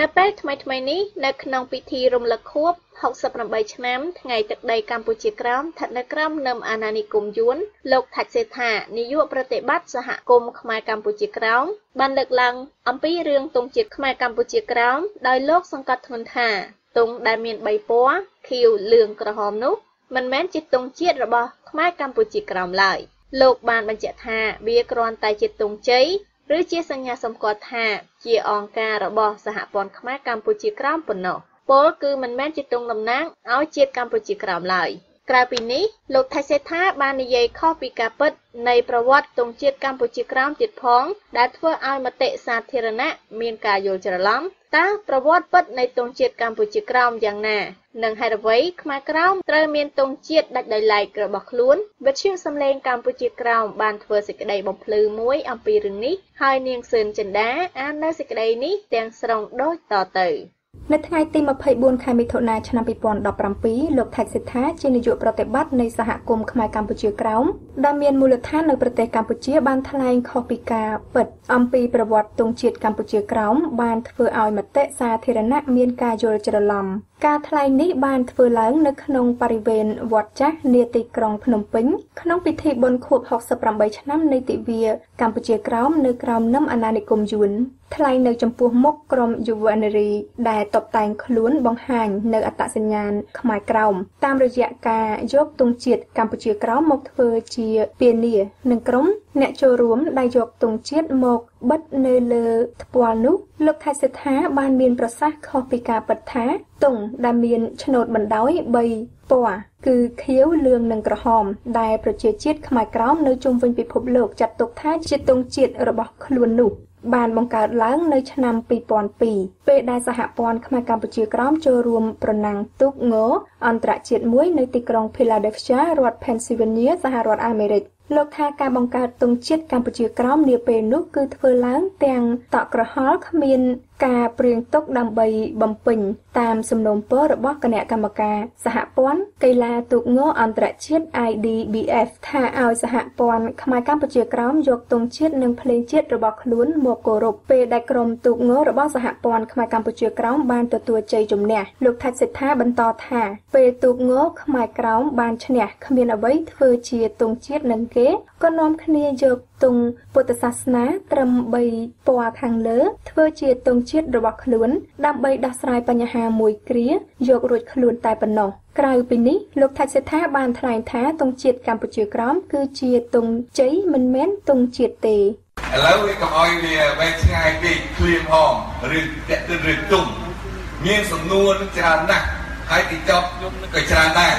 នៅពេលថ្មីនេះនៅក្នុងពិធីរំលឹកខួប68ឆ្នាំថ្ងៃទឹកដីកម្ពុជាក្រោមស្ថិតនៅក្រោមនឹមអាណានិគមយួនលោកថាច់សេដ្ឋានាយកប្រតិបត្តិសហគមន៍ខ្មែរកម្ពុជាក្រោមបានលើកឡើងអំពីរឿងទង់ជាតិខ្មែរកម្ពុជាក្រោមដោយលោកសង្កត់ធ្ងន់ថាទង់ដែលមាន3ពណ៌ខៀវលឿងក្រហមនោះមិនមែនជាទង់ជាតិរបស់ខ្មែរកម្ពុជាក្រោមឡើយលោកបានបញ្ជាក់ថាវាគ្រាន់តែជាទង់ជ័យឬជាសញ្ញាសម្គាល់ថាជាអង្គការរបស់សហព័ន្ធខ្មែរកម្ពុជាក្រោមប៉ុណ្ណោះពលគឺមិនមែនជាទង់តំណាងឲ្យជាតិកម្ពុជាក្រោមឡើយក្រៅពីនេះលោកថៃសេដ្ឋាបាននិយាយខុសពីការពិតនៃប្រវត្តិទង់ជាតិកម្ពុជាក្រោមទៀតផងដែលធ្វើឲ្យមតិសាធារណៈមានការយល់ច្រឡំតើប្រវត្តិពិតនៃទង់ជាតិកម្ពុជាក្រោមយ៉ាងណានិងហេតុអ្វីខ្មែរក្រោមត្រូវមានទង់ជាតិដាច់ដោយឡែករបស់ខ្លួនវិទ្យុសំឡេងកម្ពុជាក្រោមបានធ្វើសេចក្តីបំភ្លឺមួយអំពីរឿងនេះហើយនាងសឿនចិន្តាអាននៅសេចក្តីនេះទាំងស្រុងដូចតទៅនៅថ្ងៃទី24ខែមិថុនាឆ្នាំ2017លោកថៃសេដ្ឋាជានាយកប្រតិបត្តិនៃសហគមន៍ខ្មែរកម្ពុជាក្រោមដែលមានមូលដ្ឋាននៅប្រទេសកម្ពុជាបានថ្លែងខុសពីការពិតអំពីប្រវត្តិទង់ជាតិកម្ពុជាក្រោមបានធ្វើឲ្យមតិសាធារណៈមានការយល់ច្រឡំការថ្លែងនេះបានធ្វើឡើងនៅក្នុងបរិវេណវត្តចាស់នាទីក្រុងភ្នំពេញក្នុងពិធីបុណ្យខួប68ឆ្នាំនៃទិវាកម្ពុជាក្រោមនៅក្រោមនឹមអាណានិគមយួនថ្លែងនៅចំពោះមុខក្រុមយុវនារីដែលតុបតែងខ្លួនបង្ហាញនៅអត្តសញ្ញាណខ្មែរក្រោមតាមរយៈការយកទង់ជាតិកម្ពុជាក្រោមមកធ្វើជាពានានិងក្រុមអ្នកចូលរួមដែលយកទង់ជាតិមកបិទនៅលើថ្ពាល់នោះលោកថៃសេដ្ឋាបានមានប្រសាសន៍ខុសពីការពិតថាទង់ដែលមានឆ្នូតបណ្ដោយ3ពណ៌គឺខៀវលឿងនិងក្រហមដែលប្រជាជាតិខ្មែរក្រោមនៅជុំវិញពិភពលោកចាត់ទុកថាជាទង់ជាតិរបស់ខ្លួននោះបានបង្កើតឡើងនៅឆ្នាំ2002ពេលដែលសហព័ន្ធខ្មែរកម្ពុជាក្រោមចូលរួមប្រណាំងទូកងអន្តរជាតិមួយនៅទីក្រុង Philadelphia រដ្ឋ Pennsylvania សហរដ្ឋអាមេរិកលោកថាការបង្កើតទង់ជាតិកម្ពុជាក្រោមនាពេលនោះគឺធ្វើឡើងទាំងតក់ក្រហល់គ្មានការព្រៀងទុកដើម្បីបំពេញតាមសំណូមពររបស់គណៈកម្មការសហព័ន្ធកីឡាទូកងអន្តរជាតិ IDBF ថាឲ្យសហព័ន្ធខ្មែរកម្ពុជាក្រោមយកទង់ជាតិនិងភ្លេងជាតិរបស់ខ្លួនមកគោរពពេលដែលក្រុមទូកងរបស់សហព័ន្ធខ្មែរកម្ពុជាក្រោមបានទទួលជ័យជំនះលោកថាច់សេដ្ឋាបន្តថាពេលទូកងខ្មែរក្រោមបានឈ្នះគ្មានអ្វីធ្វើជាទង់ជាតិនឹងគេក៏នាំគ្នាយកទង់ពុទ្ធសាសនាត្រឹម3ពណ៌ខាងលើធ្វើជាទង់ជាតិរបស់ខ្លួនដើម្បីដោះស្រាយបញ្ហាមួយគ្រាយករួចខ្លួនតែប៉ុណ្ណោះក្រៅពីនេះលោកថាច់សេដ្ឋាបានថ្លែងថាទង់ជាតិកម្ពុជាក្រោមគឺជាទង់ជ័យមិនមែនទង់ជាតិទេឥឡូវវាកុំឲ្យវាវែងឆ្ងាយពេកឃ្លាមហងរឿងតាក់ទិនរឿងទង់មានសំណួរច្រើនណាស់ហើយទីចប់ក៏ច្រើនដែរ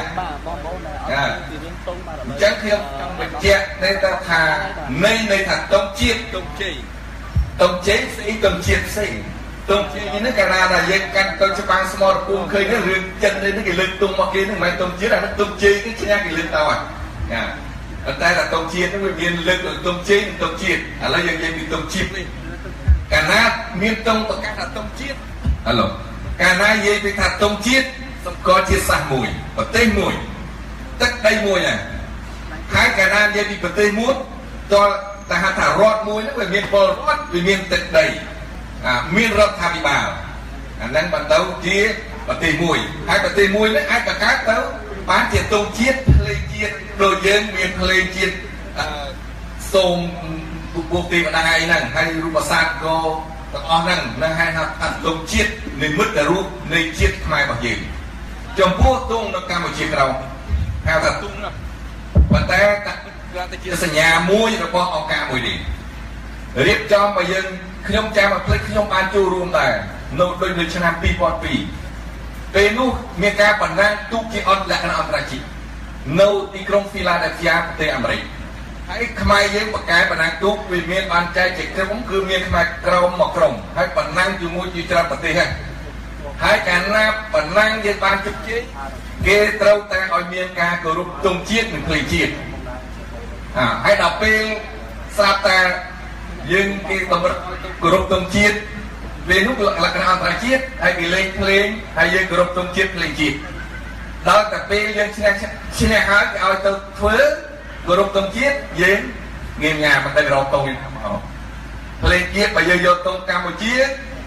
អញ្ចឹងខ្ញុំបញ្ជាក់ទៅថានៃថាទង់ជាតិទង់ជ័យទង់ជ័យស្អីទង់ជាតិផ្សេងទង់ជ័យនេះកាលណាដែលយើងកាន់ទៅច្បាំងស្មរភូមិឃើញរឿងចិននេះគេលើកទង់មកគេហ្នឹងមិនមែនទង់ជាតិអានោះទង់ជ័យគឺឈ្នះគេលើកទៅហើយប៉ុន្តែថាទង់ជាតិហ្នឹងវាមានលើកទង់ជ័យនិងទង់ជាតិឥឡូវយើងនិយាយពីទង់ជាតិនេះកាលណាមានទង់ប្រកាសថាទង់ជាតិហឡូកាលណានិយាយពីថាទង់ជាតិសម្គាល់ជាសាសមួយប្រទេសមួយទឹកដីមួយហើយកាលណានិយាយពីប្រទេសមួយតើតែហៅថារដ្ឋមួយហ្នឹងវាមានពលរដ្ឋវាមានទឹកដីមានរដ្ឋាភិបាលអាហ្នឹងបន្តទៅជាប្រទេសមួយហើយប្រទេសមួយនេះអាចបង្កើតទៅបានជាទង់ជាតិភ្លេងជាតិដូចយើងមានភ្លេងជាតិសូមពុទ្ធទេវតាអីហ្នឹងហើយរូបសាស្ត្រក៏ទាំងអស់ហ្នឹងហៅថាទង់ជាតិនិមិត្តរូបនៃជាតិខ្មែររបស់យើងចំពោះទង់នៅកម្ពុជាក្រោមហៅថាទង់ប៉ុន្តែតែជាសញ្ញាមួយរបស់អង្គការមួយនេះរៀបចំឲ្យយើងខ្ញុំចាំមកភ្លេចខ្ញុំបានចូលរួមដែរនៅដូចនៅឆ្នាំ2002ពេលនោះមានការបណ្ណាំងទូកជាអន្តរលក្ខណៈអន្តរជាតិនៅទីក្រុង Philadelphia ប្រទេសអាមេរិកហើយខ្មែរយើងបកកែបណ្ណាំងទូកវាមានបានចែកជាក្រុមគឺមានខ្មែរក្រមមកក្រុមហើយបណ្ណាំងជាមួយជាច្រើនប្រទេសហើយកាលណាបណ្ណាំងយើងបានជោគជ័យគេត្រូវតែឲ្យមានការគោរពទង់ជាតិនិងភ្លេងជាតិហើយដល់ពេលស្រាប់តែយើងគេតម្រូវគោរពទង់ជាតិពេលនោះលក្ខណៈអន្តរជាតិហើយគេលេងភ្លេងហើយយើងគោរពទង់ជាតិភ្លេងជាតិដល់តែពេលយើងឈ្នះហើយគេឲ្យទៅធ្វើគោរពទង់ជាតិយើងងាយងាយមិនដឹងរកទង់វិញភ្លេងជាតិបើយើងយកទង់កម្ពុជា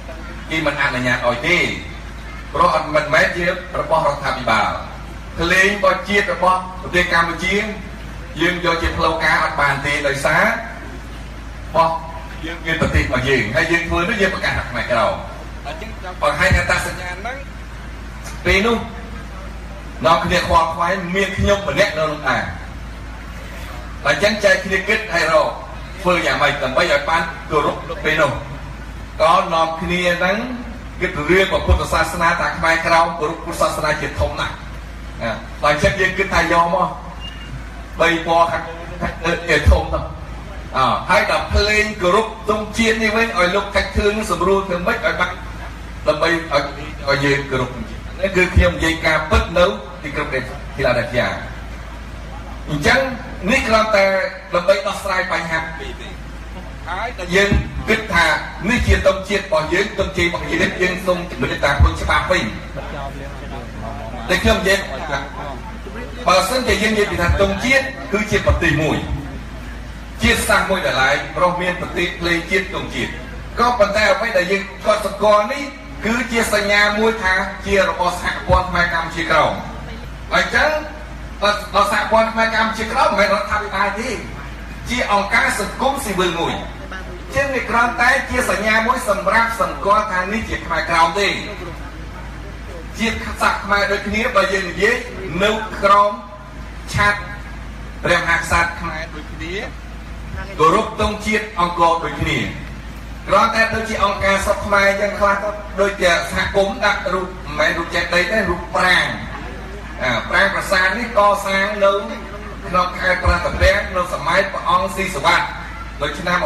គេមិនអនុញ្ញាតឲ្យទេព្រោះមិនមែនជារបស់រដ្ឋាភិបាលក្លែងរបស់ជាតិរបស់ប្រទេសកម្ពុជាយើងយកជាផ្លូវការអត់បានទេដោយសារបោះយើងមានប្រទេសរបស់យើងហើយយើងធ្វើនោះយើងប្រកាសថាខ្មែរក្រមអញ្ចឹងបង្ហាញអត្តសញ្ញាណហ្នឹងពេលនោះនាំគ្នាខ្វល់ខ្វាយមានខ្ញុំម្នាក់នៅក្នុងដែរអញ្ចឹងចែកគ្នាគិតហើយរកធ្វើយ៉ាងម៉េចដើម្បីឲ្យបានគោរពពេលនោះក៏នាំគ្នាហ្នឹងគិតរឿងពុទ្ធសាសនាថាខ្មែរក្រមគោរពពុទ្ធសាសនាជាធំណាស់តែអញ្ចឹងយើងគិតថាយកមក3ពណ៌ខាងជាធំទៅហើយដល់ភ្លេងគោរពទង់ជាតិនេះវិញឲ្យលោកកាច់ធឿនសម្រួលធ្វើម៉េចឲ្យបានដើម្បីឲ្យយើងគោរពនេះគឺខ្ញុំនិយាយការពិតនៅទីក្រុងហ្វីឡាដេហ្វីយ៉ាអញ្ចឹងនេះគ្រាន់តែដើម្បីដោះស្រាយបញ្ហាពីរទេហើយតែយើងគិតថានេះជាទង់ជាតិរបស់យើងទង់ជាតិរបស់យើងសូមជំរាបតាមគុណច្បាប់វិញតែខ្ញុំនិយាយបើសិនជាយើងនិយាយពីថាទង់ជាតិគឺជាប្រទេសមួយជាតិសាសន៍មួយដែលឡើយព្រោះមានប្រទេសភ្លេងជាតិទង់ជាតិក៏ប៉ុន្តែអ្វីដែលយើងគាត់ស្គាល់នេះគឺជាសញ្ញាមួយថាជារបស់សហព័ន្ធខ្មែរកម្ពុជាក្រមអញ្ចឹងដល់សហព័ន្ធខ្មែរកម្ពុជាក្រមមិនមែនរដ្ឋាភិបាលទេជាអង្គការសង្គមស៊ីវិលមួយជាងនេះគ្រាន់តែជាសញ្ញាមួយសម្រាប់សម្គាល់ថានេះជាខ្មែរក្រមទេជាសាសខ្មែរដូចគ្នាបើយើងនិយាយនៅក្រមឆាតព្រះមហាក្សត្រខ្មែរដូចគ្នាគោរពទង់ជាតិអង្គរដូចគ្នាគ្រាន់តែដូចជាអង្គការសពខ្មែរយ៉ាងខ្លះដូចជាសហគមន៍ដាក់រូបមិនមែនរូបចេតិយទេរូបប្រាង្គប្រាង្គប្រាសាទនេះកសាងនៅក្នុងខេត្តប្រតាពាំងនៅសម័យព្រះអង្គស៊ីសវត្តនៅឆ្នាំ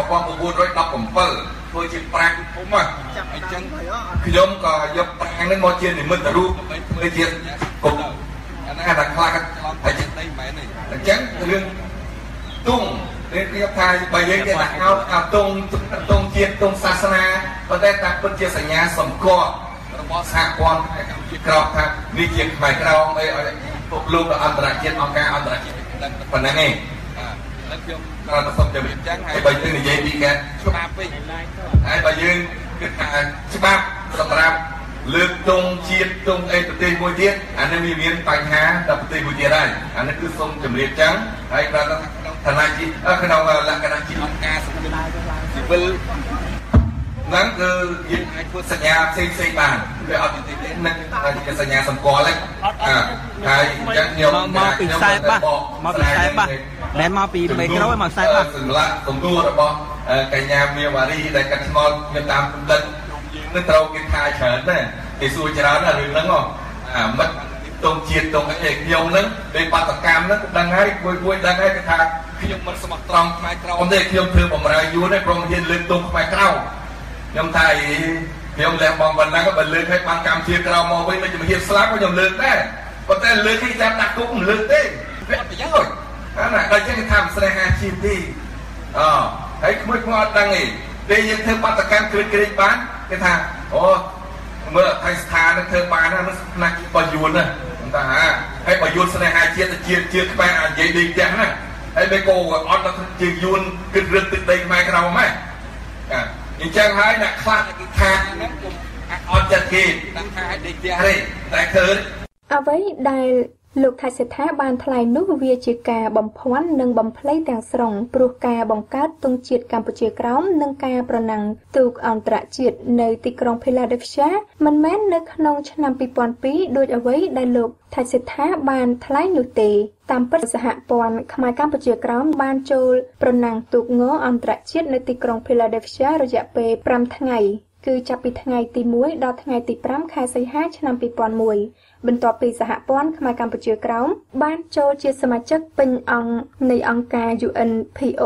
1917ធ្វើជាប្រាង្គធំអញ្ចឹងខ្ញុំក៏យកប្រាង្គនេះមកជានិមិត្តរូបធ្វើជាគុំអានេះថាខ្លះហើយចេតិយមិនមែនទេអញ្ចឹងរឿងទង់នេះគេថាបើយើងគេដាក់ឲ្យទង់ជាតិទង់សាសនាប៉ុន្តែតាមពិតជាសញ្ញាសម្គាល់របស់សហព័ន្ធកម្ពុជាក្រមថានេះជាខ្មែរក្រមអីឲ្យពុកលោកអន្តរជាតិអង្គការអន្តរជាតិប៉ុណ្ណឹងឯងហើយខ្ញុំក៏សូមជម្រាបចឹងហើយបើយើងនិយាយពីការច្បាប់វិញហើយបើយើងគិតថាច្បាប់សម្រាប់លើកទង់ជាតិទង់អីប្រទេសមួយទៀតអានេះវាមានបញ្ហាដល់ប្រទេសមួយទៀតហើយអានេះគឺសូមជម្រាបចឹងហើយប្រកាសឋានៈជាក្នុងលក្ខណៈជាអង្គការសង្គមស៊ីវិលហ្នឹងគឺយើងអាចធ្វើសញ្ញាផ្សេងបានវាអត់ទីទេនឹងជាសញ្ញាសម្គាល់ហើយអញ្ចឹងខ្ញុំមកពីខ្សែបាសមកពីខ្សែបាសមិនមកពីមេក្រូមកខ្សែបាសសម្រាប់សំណួររបស់កញ្ញាមាវ៉ារីដែលកាត់ឆ្ងល់ខ្ញុំតាមគំនិតនឹងត្រូវគេថាច្រើនណាស់គេសួរច្រើនណាស់រឿងហ្នឹងមិនទង់ជាតិទង់អីខ្ញុំហ្នឹងពេលបាតកម្មហ្នឹងដឹងហើយមួយដឹងហើយគេថាខ្ញុំមិនស្មោះត្រង់ខ្មែរក្រមទេខ្ញុំធ្វើបម្រើយួនទេព្រមហ៊ានលើកទង់ខ្មែរក្រមខ្ញុំថាខ្ញុំលះបង់ប៉ុណ្ណឹងបើលើកឲ្យបានកម្ពុជាក្រមមកវិញមិនជំរាបស្លាប់ខ្ញុំលើកដែរប៉ុន្តែលើកគេចាំដាក់គុកមិនលើកទេវាអត់ប្រយោជន៍ណាដល់ចឹងគេថាស្នេហាជាតិទេហើយក្មួយអត់ដឹងទេពេលយើងធ្វើបាតកម្មគ្រឿនបានគេថាអូមើលថៃស្ថាននឹងធ្វើបានណានឹងផ្នែកបយួនណាថាហើយបយួនស្នេហាជាតិជាតិខ្មែរអាចនិយាយដូចចឹងណាហើយពេលគោអត់ទៅជាយួនគិតរឹតទឹកដីខ្មែរក្រមហ៎អញ្ចឹងហើយអ្នកខ្លះគេថាហ្នឹងគុំអត់ចិត្តគេដាក់ថាឲ្យដេកផ្ទះទេតែឃើញអ្វីដែលលោកថៃសេដ្ឋាបានថ្លែងនោះវាជាការបំភាន់និងបំភ្លៃទាំងស្រុងព្រោះការបង្កើតទង់ជាតិកម្ពុជាក្រោមនិងការប្រណាំងទូកអន្តរជាតិនៅទីក្រុងភីឡាដេហ្វីយ៉ាមិនមែននៅក្នុងឆ្នាំ2002ដោយអ្វីដែលលោកថៃសេដ្ឋាបានថ្លែងនោះទេតាមពិតសហព័ន្ធខ្មែរកម្ពុជាក្រោមបានចូលប្រណាំងទូកងអន្តរជាតិនៅទីក្រុងភីឡាដេហ្វីយ៉ារយៈពេល5ថ្ងៃគឺចាប់ពីថ្ងៃទី1ដល់ថ្ងៃទី5ខែសីហាឆ្នាំ2001បន្ទាប់ពីសហព័ន្ធខ្មែរកម្ពុជាក្រោមបានចូលជាសមាជិកពេញអង្គនៃអង្គការ UNPO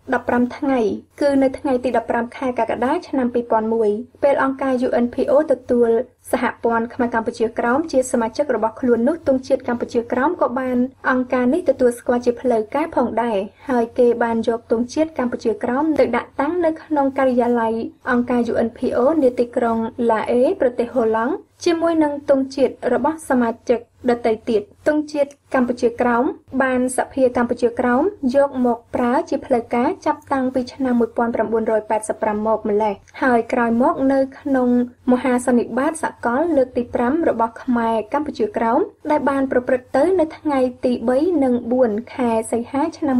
15ថ្ងៃគឺនៅថ្ងៃទី15ខែកក្កដាឆ្នាំ2001ពេលអង្គការ UNPO ទទួលសហព័ន្ធខ្មែរកម្ពុជាក្រោមជាសមាជិករបស់ខ្លួននោះទង់ជាតិកម្ពុជាក្រោមក៏បានអង្គការនេះទទួលស្គាល់ជាផ្លូវការផងដែរហើយគេបានយកទង់ជាតិកម្ពុជាក្រោមទៅដាក់តាំងនៅក្នុងការិយាល័យអង្គការ UNPO នៅទីក្រុងឡាអេប្រទេសហូឡង់ជាមួយនឹងទង់ជាតិរបស់សមាជិកដទៃទៀតទង់ជាតិកម្ពុជាក្រោមបានសភាកម្ពុជាក្រោមយកមកប្រើជាផ្លូវការចាប់តាំងពីឆ្នាំ1985មកម្លេះហើយក្រោយមកនៅក្នុងមហាសន្និបាតសកលលើកទី5របស់ខ្មែរកម្ពុជាក្រោមដែលបានប្រព្រឹត្តទៅនៅថ្ងៃទី3និង4ខែសីហាឆ្នាំ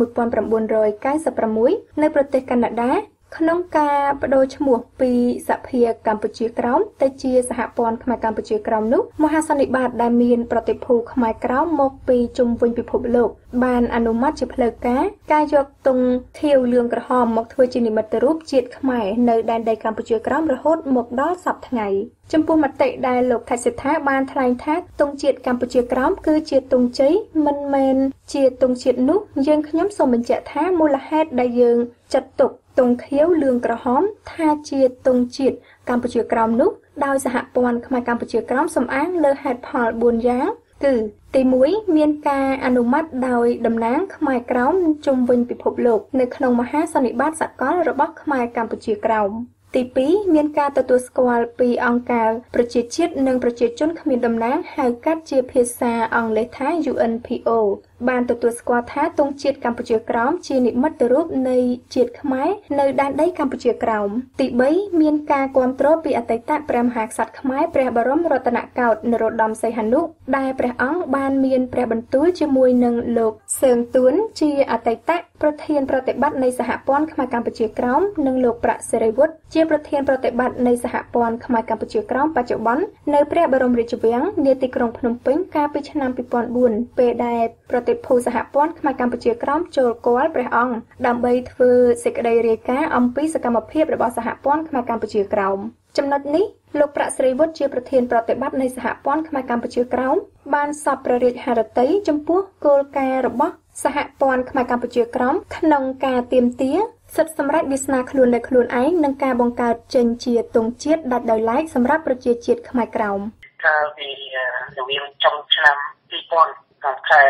1996នៅប្រទេសកាណាដាក្នុងការបដូរឈ្មោះពីសភាកម្ពុជាក្រោមទៅជាសហព័ន្ធខ្មែរកម្ពុជាក្រោមនោះមហាសន្និបាតដែលមានប្រតិភូខ្មែរក្រោមមកពីជុំវិញពិភពលោកបានអនុម័តជាផ្លូវការយកទង់ខៀវលឿងក្រហមមកធ្វើជានិមិត្តរូបជាតិខ្មែរនៅដែនដីកម្ពុជាក្រោមរហូតមកដល់សព្វថ្ងៃចំពោះមតិដែលលោកថៃសិដ្ឋាបានថ្លែងថាទង់ជាតិកម្ពុជាក្រោមគឺជាទង់ជ័យមិនមែនជាទង់ជាតិនោះយើងខ្ញុំសូមបញ្ជាក់ថាមូលហេតុដែលយើងចាត់ទុកទង់ខៀវលឿងក្រហមថាជាទង់ជាតិកម្ពុជាក្រោមនោះដោយសហព័ន្ធខ្មែរកម្ពុជាក្រោមសំអាងលើហេតុផល4យ៉ាងគឺទី1មានការអនុម័តដោយតំណាងខ្មែរក្រោមជុំវិញពិភពលោកនៅក្នុងមហាសន្និបាតសកលរបស់ខ្មែរកម្ពុជាក្រោមទី2មានការទទួលស្គាល់ពីអង្គការប្រជាជាតិនិងប្រជាជនគ្មានតំណាងហៅកាត់ជាភាសាអង់គ្លេសថា UNPO បានទទួលស្គាល់ថាទង់ជាតិកម្ពុជាក្រោមជានិមិត្តរូបនៃជាតិខ្មែរនៅដែនដីកម្ពុជាក្រោមទី3មានការគាំទ្រពីអតីតព្រះមហាក្សត្រខ្មែរព្រះបរមរតនកោដ្ឋនរោត្តមសីហនុដែលព្រះអង្គបានមានព្រះបន្ទូលជាមួយនឹងលោកសឿងទួនជាអតីតប្រធានប្រតិបត្តិនៃសហព័ន្ធខ្មែរកម្ពុជាក្រោមនិងលោកប្រាក់សេរីវុឌ្ឍជាប្រធានប្រតិបត្តិនៃសហព័ន្ធខ្មែរកម្ពុជាក្រោមបច្ចុប្បន្ននៅព្រះបរមរាជវាំងនាទីក្រុងភ្នំពេញកាលពីឆ្នាំ2004ពេលដែលប្រតិភូសហព័ន្ធខ្មែរកម្ពុជាក្រោមចូលគាល់ព្រះអង្គដើម្បីធ្វើសេចក្តីរាយការណ៍អំពីសកម្មភាពរបស់សហព័ន្ធខ្មែរកម្ពុជាក្រោមចំណុចនេះលោកប្រាក់សេរីវុឌ្ឍជាប្រធានប្រតិបត្តិនៃសហព័ន្ធខ្មែរកម្ពុជាក្រោមបានសពព្រះរាជហឫទ័យចំពោះគោលការណ៍របស់សហព័ន្ធខ្មែរកម្ពុជាក្រោមក្នុងការទាមទារសិទ្ធិសម្រេចវាសនាខ្លួនលើខ្លួនឯងនិងការបង្កើតចេញជាទង់ជាតិដាច់ដោយឡែកសម្រាប់ប្រជាជាតិខ្មែរក្រោមកាលពីរវាងចុងឆ្នាំ2000ខែ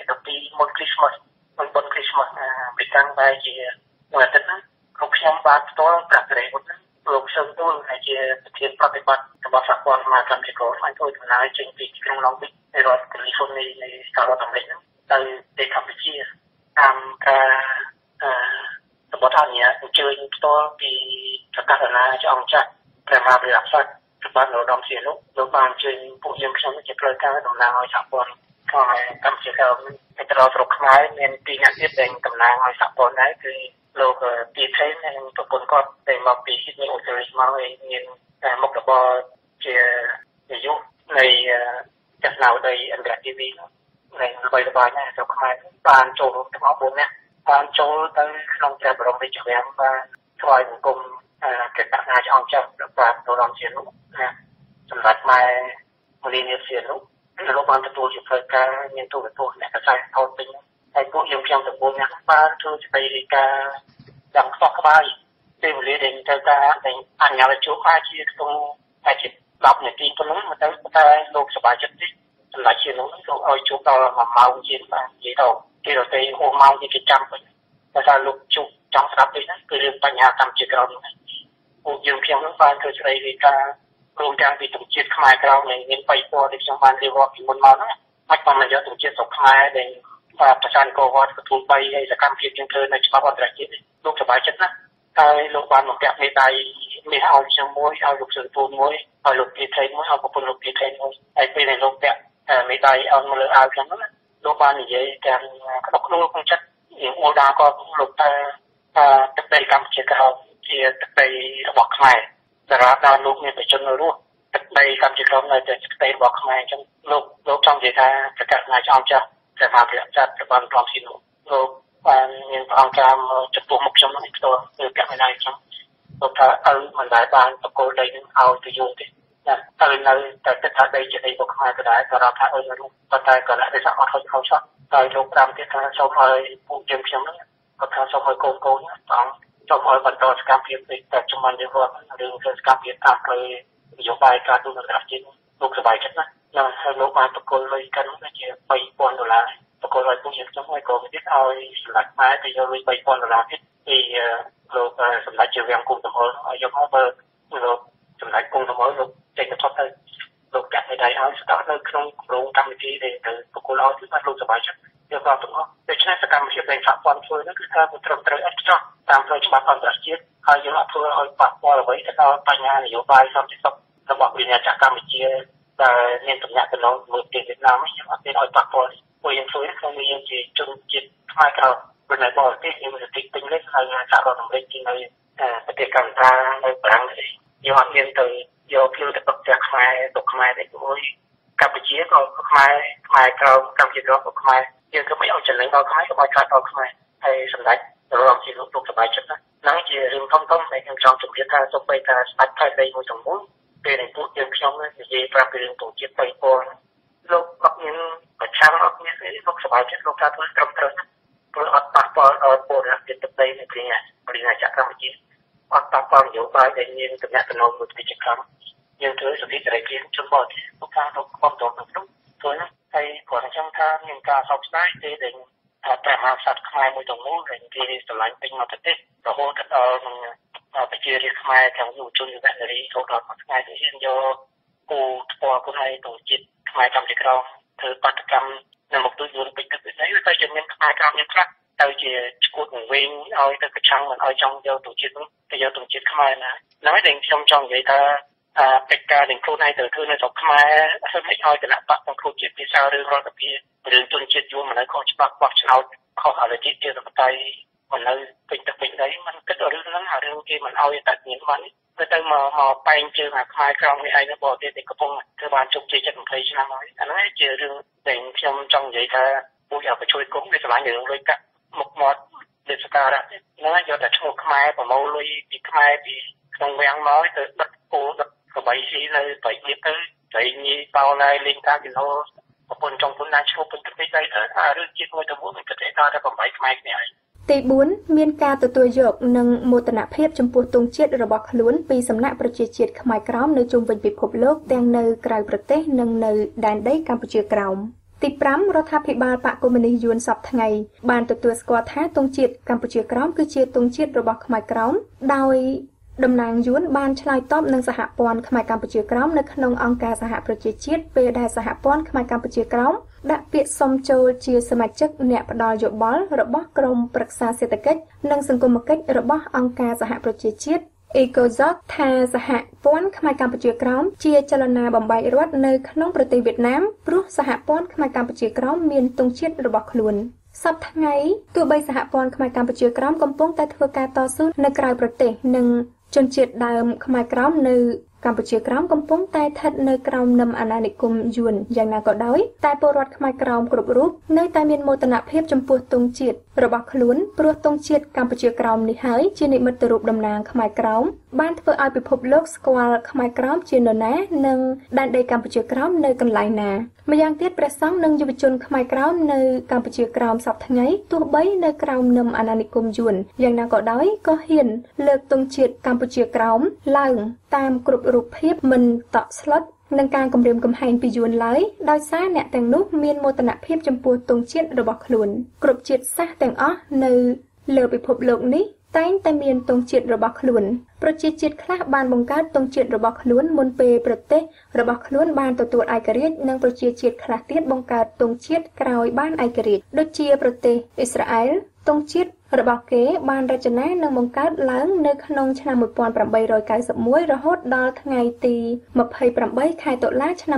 12មុនគ្រីស្មាស់មុនបុណ្យគ្រីស្មាស់ពីតាំងតែជាមួយអាទិត្យហ្នឹងគ្រប់ខ្ញុំបានផ្ទាល់ប្រាក់សេរីវុឌ្ឍលោកសឹងទូលដែលជាប្រធានប្រតិបត្តិរបស់សហព័ន្ធខ្មែរកម្ពុជាក្រោមបានធ្វើដំណើរចេញពីក្រុងឡុងប៊ីចនៃរដ្ឋកាលីហ្វ័រញនៃសហរដ្ឋអាមេរិកហ្នឹងទៅប្រទេសកម្ពុជាតាមការសម្បត្តិអនុញ្ញាតអញ្ជើញផ្ទាល់ពីប្រកាសណាចអង្គចាស់ព្រះមហាវិហារក្សត្រព្រះបាទនរោត្តមសីហនុលោកបានអញ្ជើញពួកយើងខ្ញុំជាផ្លូវការតំណាងឲ្យសហព័ន្ធខ្មែរកម្ពុជាក្រោមទៅដល់ស្រុកខ្មែរមានពីរអ្នកទៀតដែលតំណាងឲ្យសហព័ន្ធដែរគឺលោកទីថេននិងប្រពន្ធគាត់ដែលមកពីស៊ីដនីអូស្ត្រាលីមកហើយមានមុខរបរជានាយកនៃទស្សនវិស័យអន្តរជាតិនៃល្បីល្បាញណាស្រុកខ្មែរបានចូលរួមទាំងអស់4នាក់បានចូលទៅក្នុងព្រះបរមរាជវាំងបានថ្វាយបង្គំព្រះកញ្ញាអង្គចាស់ព្រះបាទនរោត្តមសីហនុណាសម្រាប់ម៉ែមូលនិធិសីហនុលោកបានទទួលជាផ្លូវការមានទូរទស្សន៍អ្នកកសែតថតពេញហើយពួកយើងខ្ញុំទាំង4នាក់បានធ្វើសេចក្តីរាយការណ៍យ៉ាងខ្សោះក្បាយពេលវេលាដែលត្រូវការតែអញ្ញាតជួបអាចជាក្នុងអាចជា10នាទីប៉ុណ្ណឹងមកទៅតែលោកសប្បាយចិត្តទេសម្រាប់ជានោះលោកឲ្យជួបដល់1ម៉ោងជាងបាននិយាយទៅគេរត់ទៅហូរម៉ោងគេចាំពេញតែថាលោកជួបចង់ស្ដាប់ទេណាគឺរឿងបញ្ហាកម្ពុជាក្រោមនេះពួកយើងខ្ញុំនឹងបានធ្វើសេចក្តីរាយការណ៍រួមទាំងពីទង់ជាតិខ្មែរក្រោមដែលមាន3ពណ៌ដែលខ្ញុំបានរៀបរាប់ពីមុនមកហ្នឹងអាចបានយកទង់ជាតិស្រុកខ្មែរដែលប្រចាំកោវត្តកទូល3ហើយសកម្មភាពជាងធ្វើនៅច្បាប់អន្តរជាតិលោកសប្បាយចិត្តណាស់ហើយលោកបានបង្កាក់មេដៃនេះឲ្យខ្ញុំមួយឲ្យលោកសឹងទូនមួយឲ្យលោកពីថេនមួយឲ្យប្រពន្ធលោកពីថេនមួយហើយពេលដែលលោកពាក់មេដៃឲ្យមកលើអាវខ្ញុំណាលោកបាននិយាយទាំងក្តុកក្តួលក្នុងចិត្តយើងអួលដាក៏លោកថាទឹកដីកម្ពុជាក្រោមជាទឹកដីរបស់ខ្មែរតារាដល់លោកមានប្រជាជននៅរស់ទឹកដីកម្ពុជាក្រោមនៅតែទឹកដីរបស់ខ្មែរអញ្ចឹងលោកចង់និយាយថាប្រកាសណាចង់ចាស់ព្រះមហាវិហារក្សត្រព្រះបាទនរោត្តមសីហនុលោកបានមានព្រះអង្គការចំពោះមុខខ្ញុំនេះផ្ទាល់គឺកាមេរ៉ាខ្ញុំលោកថាមិនដែលបានបកគោលដីនឹងឲ្យទៅយល់ទេណាហើយនៅតែទឹកថាដីជាដីរបស់ខ្មែរក៏ដែរក៏រាប់ថានៅនោះប៉ុន្តែក៏លក្ខណៈអត់ហុចហុចហើយលោកតាមទៀតថាសូមឲ្យពួកយើងខ្ញុំហ្នឹងគាត់ថាសូមឲ្យកូនផងសូមឲ្យបន្តសកម្មភាពនេះតែជំនាន់យើងគាត់រឿងសកម្មភាពតាមផ្លូវនយោបាយការទូតអន្តរជាតិលោកសប្បាយចិត្តណាស់ហើយលោកបានបកគលលុយកាន់ជា$3,000បកគលឲ្យពួកយើងខ្ញុំហើយក៏វាទៀតឲ្យសម្រាប់ខ្មែរទៅយកលុយ$3,000ទៀតពីលោកសម្ដេចជាវាំងគុំតំហុលឲ្យយកមកបើលោកសម្ដេចគុំតំហុលលោកចេញទៅថតទៅលោកនៅក្នុងគម្រោងកម្មវិធីដែលទៅប្រគល់ឲ្យគឺបានលោកសប្បាយចិត្តយកគាត់ទាំងអស់ដូច្នេះសកម្មភាពដែលសហព័ន្ធធ្វើនោះគឺថាមិនត្រឹមត្រូវឥតខ្ចោះតាមផ្លូវច្បាប់អន្តរជាតិហើយយើងអត់ធ្វើឲ្យប៉ះពាល់អ្វីទៅដល់បញ្ហានយោបាយសន្តិសុខរបស់វិញ្ញាចក្រកម្ពុជាដែលមានតំណែងទៅលើប្រទេសវៀតណាមយើងអត់មានឲ្យប៉ះពាល់ព្រោះយើងធ្វើក្នុងនាមជាជនជាតិខ្មែរក្រៅនៅបរទេសយើងមានសិទ្ធិពេញលេញហើយសហរដ្ឋអាមេរិកជានៅប្រទេសកម្ពុជានៅប្រាំងនេះយើងអត់មានទៅយកភ្លឺទៅទុកផ្ទះខ្មែរទុកខ្មែរទេព្រោះកម្ពុជាក៏ខ្មែរក្រៅកម្ពុជាក្រៅក៏ខ្មែរយើងក៏មិនឲ្យចំណេញដល់ខ្មែរក៏ឲ្យខាតដល់ខ្មែរហើយសម្ដេចរងជាលោកសប្បាយចិត្តណាហ្នឹងជារឿងធំៗដែលខ្ញុំចង់ជម្រាបថាសូម្បីតែស្ដេចថៃដីមួយចំនួនពេលដែលពួកយើងខ្ញុំនិយាយប្រាប់ពីរឿងទងជាតិ3ពលលោកអត់មានប្រឆាំងអត់មានអីលោកសប្បាយចិត្តលោកថាធ្វើត្រឹមត្រូវណាព្រោះអត់ប៉ះពាល់ដល់ពលរដ្ឋជាតិទឹកដីនៃប្រទេសចក្រកម្ពុជាអត់ប៉ះពាល់នយោបាយដែលមានតំណែងមួយប្រទេសកម្ពុជាយើងធ្វើសិទ្ធិសេរីភាពជនបទលោកថាលោកគ្រប់គ្រងក្នុងនោះធ្វើណាហើយគាត់ចង់ថាមានការសោកស្ដាយទេដែលតែមហាក្សត្រខ្មែរមួយចំនួនដែលគេស្រឡាញ់ពេញមកប្រទេសរហូតដល់ប្រជារាស្ត្រខ្មែរទាំងយុវជនយុវនារីរហូតដល់ថ្ងៃនេះហ៊ានយកគូស្ពណ៌ខ្លួនឯងទៅជាតិខ្មែរកម្ពុជាក្រោមធ្វើបាតកម្មនៅមុខទូយូរពេញទឹកនេះទៅជាមានខ្មែរក្រោមមានខ្លះទៅជាឈួតវិញឲ្យទៅប្រឆាំងមិនឲ្យចង់យកទៅជាតិនោះទៅយកទៅជាតិខ្មែរណាហ្នឹងហើយខ្ញុំចង់និយាយថាកិច្ចការទាំងខ្លួនឯងទៅធ្វើនៅស្រុកខ្មែរធ្វើមិនឲ្យគណៈបកសង្គ្រោះជាតិភាសារឿងរដ្ឋាភិបាលរឿងជនជាតិយួនមិននៅខុសច្បាប់បោះឆ្នោតខុសអរិយជាតិបតៃមិននៅពេញទឹកពេញដីมันគិតរឿងហ្នឹងអារឿងគេមិនឲ្យតែមានបានទៅមកបែងជើងអាខ្មែរក្រោមនេះឯងនៅបរទេសទីកំពុងធ្វើបានជោគជ័យ7-20ឆ្នាំហើយអាហ្នឹងជារឿងដែលខ្ញុំចង់និយាយថាពួកអាប្រជួយគុំវាឆ្លាញ់រឿងលុយកាក់មុខមាត់លេខការៈហ្នឹងយកតែឈ្មោះខ្មែរប្រមូលលុយពីខ្មែរពីក្នុងវាំងមកទៅដឹកគោដឹកក្បៃស៊ីនៅប្រៃទៀតទៅត្រីញីបោឡាយលេងកាគីឡូប្រពន្ធចង់ពុនណាឈ្មោះពុនទឹកនេះទៅរឿងជាតិមួយទៅមួយមិនគិតតែតែ8ខ្មែរគ្នាហើយទី4មានការទទួលយកនិងមោទនភាពចំពោះទង់ជាតិរបស់ខ្លួនពីសំណាក់ប្រជាជាតិខ្មែរក្រោមនៅជុំវិញពិភពលោកទាំងនៅក្រៅប្រទេសនិងនៅដែនដីកម្ពុជាក្រោមទី5រដ្ឋាភិបាលបកកុម្មុយនីសយួនសពថ្ងៃបានទទួលស្គាល់ថាទង់ជាតិកម្ពុជាក្រោមគឺជាទង់ជាតិរបស់ខ្មែរក្រោមដោយតំណាងយួនបានឆ្លើយតបនឹងសហព័ន្ធខ្មែរកម្ពុជាក្រោមនៅក្នុងអង្គការសហប្រជាជាតិពេលដែលសហព័ន្ធខ្មែរកម្ពុជាក្រោមដាក់ពាក្យសុំចូលជាសមាជិកអ្នកផ្ដល់យោបល់របស់ក្រុមប្រឹក្សាសេដ្ឋកិច្ចនិងសង្គមគិច្ចរបស់អង្គការសហប្រជាជាតិVOKK ថាសហព័ន្ធខ្មែរកម្ពុជាក្រោមជាចលនាបំបែករដ្ឋនៅក្នុងប្រទេសវៀតណាមព្រោះសហព័ន្ធខ្មែរកម្ពុជាក្រោមមានទង់ជាតិរបស់ខ្លួនសប្តាហ៍ថ្ងៃទោះបីសហព័ន្ធខ្មែរកម្ពុជាក្រោមកំពុងតែធ្វើការតស៊ូនៅក្រៅប្រទេសនិងជនជាតិដើមខ្មែរក្រោមនៅកម្ពុជាក្រោមកំពុងតែស្ថិតនៅក្រោមនឹមអាណានិគមយួនយ៉ាងណាក៏ដោយតែពលរដ្ឋខ្មែរក្រោមគ្រប់រូបនៅតែមានមោទនភាពចំពោះទង់ជាតិរបស់ខ្លួនព្រោះទង់ជាតិកម្ពុជាក្រោមនេះហើយជានិមិត្តរូបតំណាងខ្មែរក្រោមបានធ្វើឲ្យពិភពលោកស្គាល់ខ្មែរក្រោមជានរណានិងដែនដីកម្ពុជាក្រោមនៅកន្លែងណាម្យ៉ាងទៀតព្រះសង្ឃនិងយុវជនខ្មែរក្រោមនៅកម្ពុជាក្រោមសប្តាហ៍ថ្ងៃទោះបីនៅក្រោមនឹមអាណានិគមយួនយ៉ាងណាក៏ដោយក៏ហ៊ានលើកទង់ជាតិកម្ពុជាក្រោមឡើងតាមគ្រប់រូបភាពមិនតក់ស្លុតនឹងការគំរាមកំហែងពីយួនឡើយដោយសារអ្នកទាំងនោះមានមោទនភាពចំពោះទង់ជាតិរបស់ខ្លួនគ្រប់ជាតិសាសន៍ទាំងអស់នៅលើពិភពលោកនេះតែងតែមានទង់ជាតិរបស់ខ្លួនប្រជាជាតិខ្លះបានបង្កើតទង់ជាតិរបស់ខ្លួនមុនពេលប្រទេសរបស់ខ្លួនបានទទួលឯករាជ្យនិងប្រជាជាតិខ្លះទៀតបង្កើតទង់ជាតិក្រោយបានឯករាជ្យដូចជាប្រទេសអ៊ីស្រាអែលទង់ជាតិរបស់គេបានរចនានិងបង្កើតឡើងនៅក្នុងឆ្នាំ1891រហូតដល់ថ្ងៃទី28ខែតុលាឆ្នាំ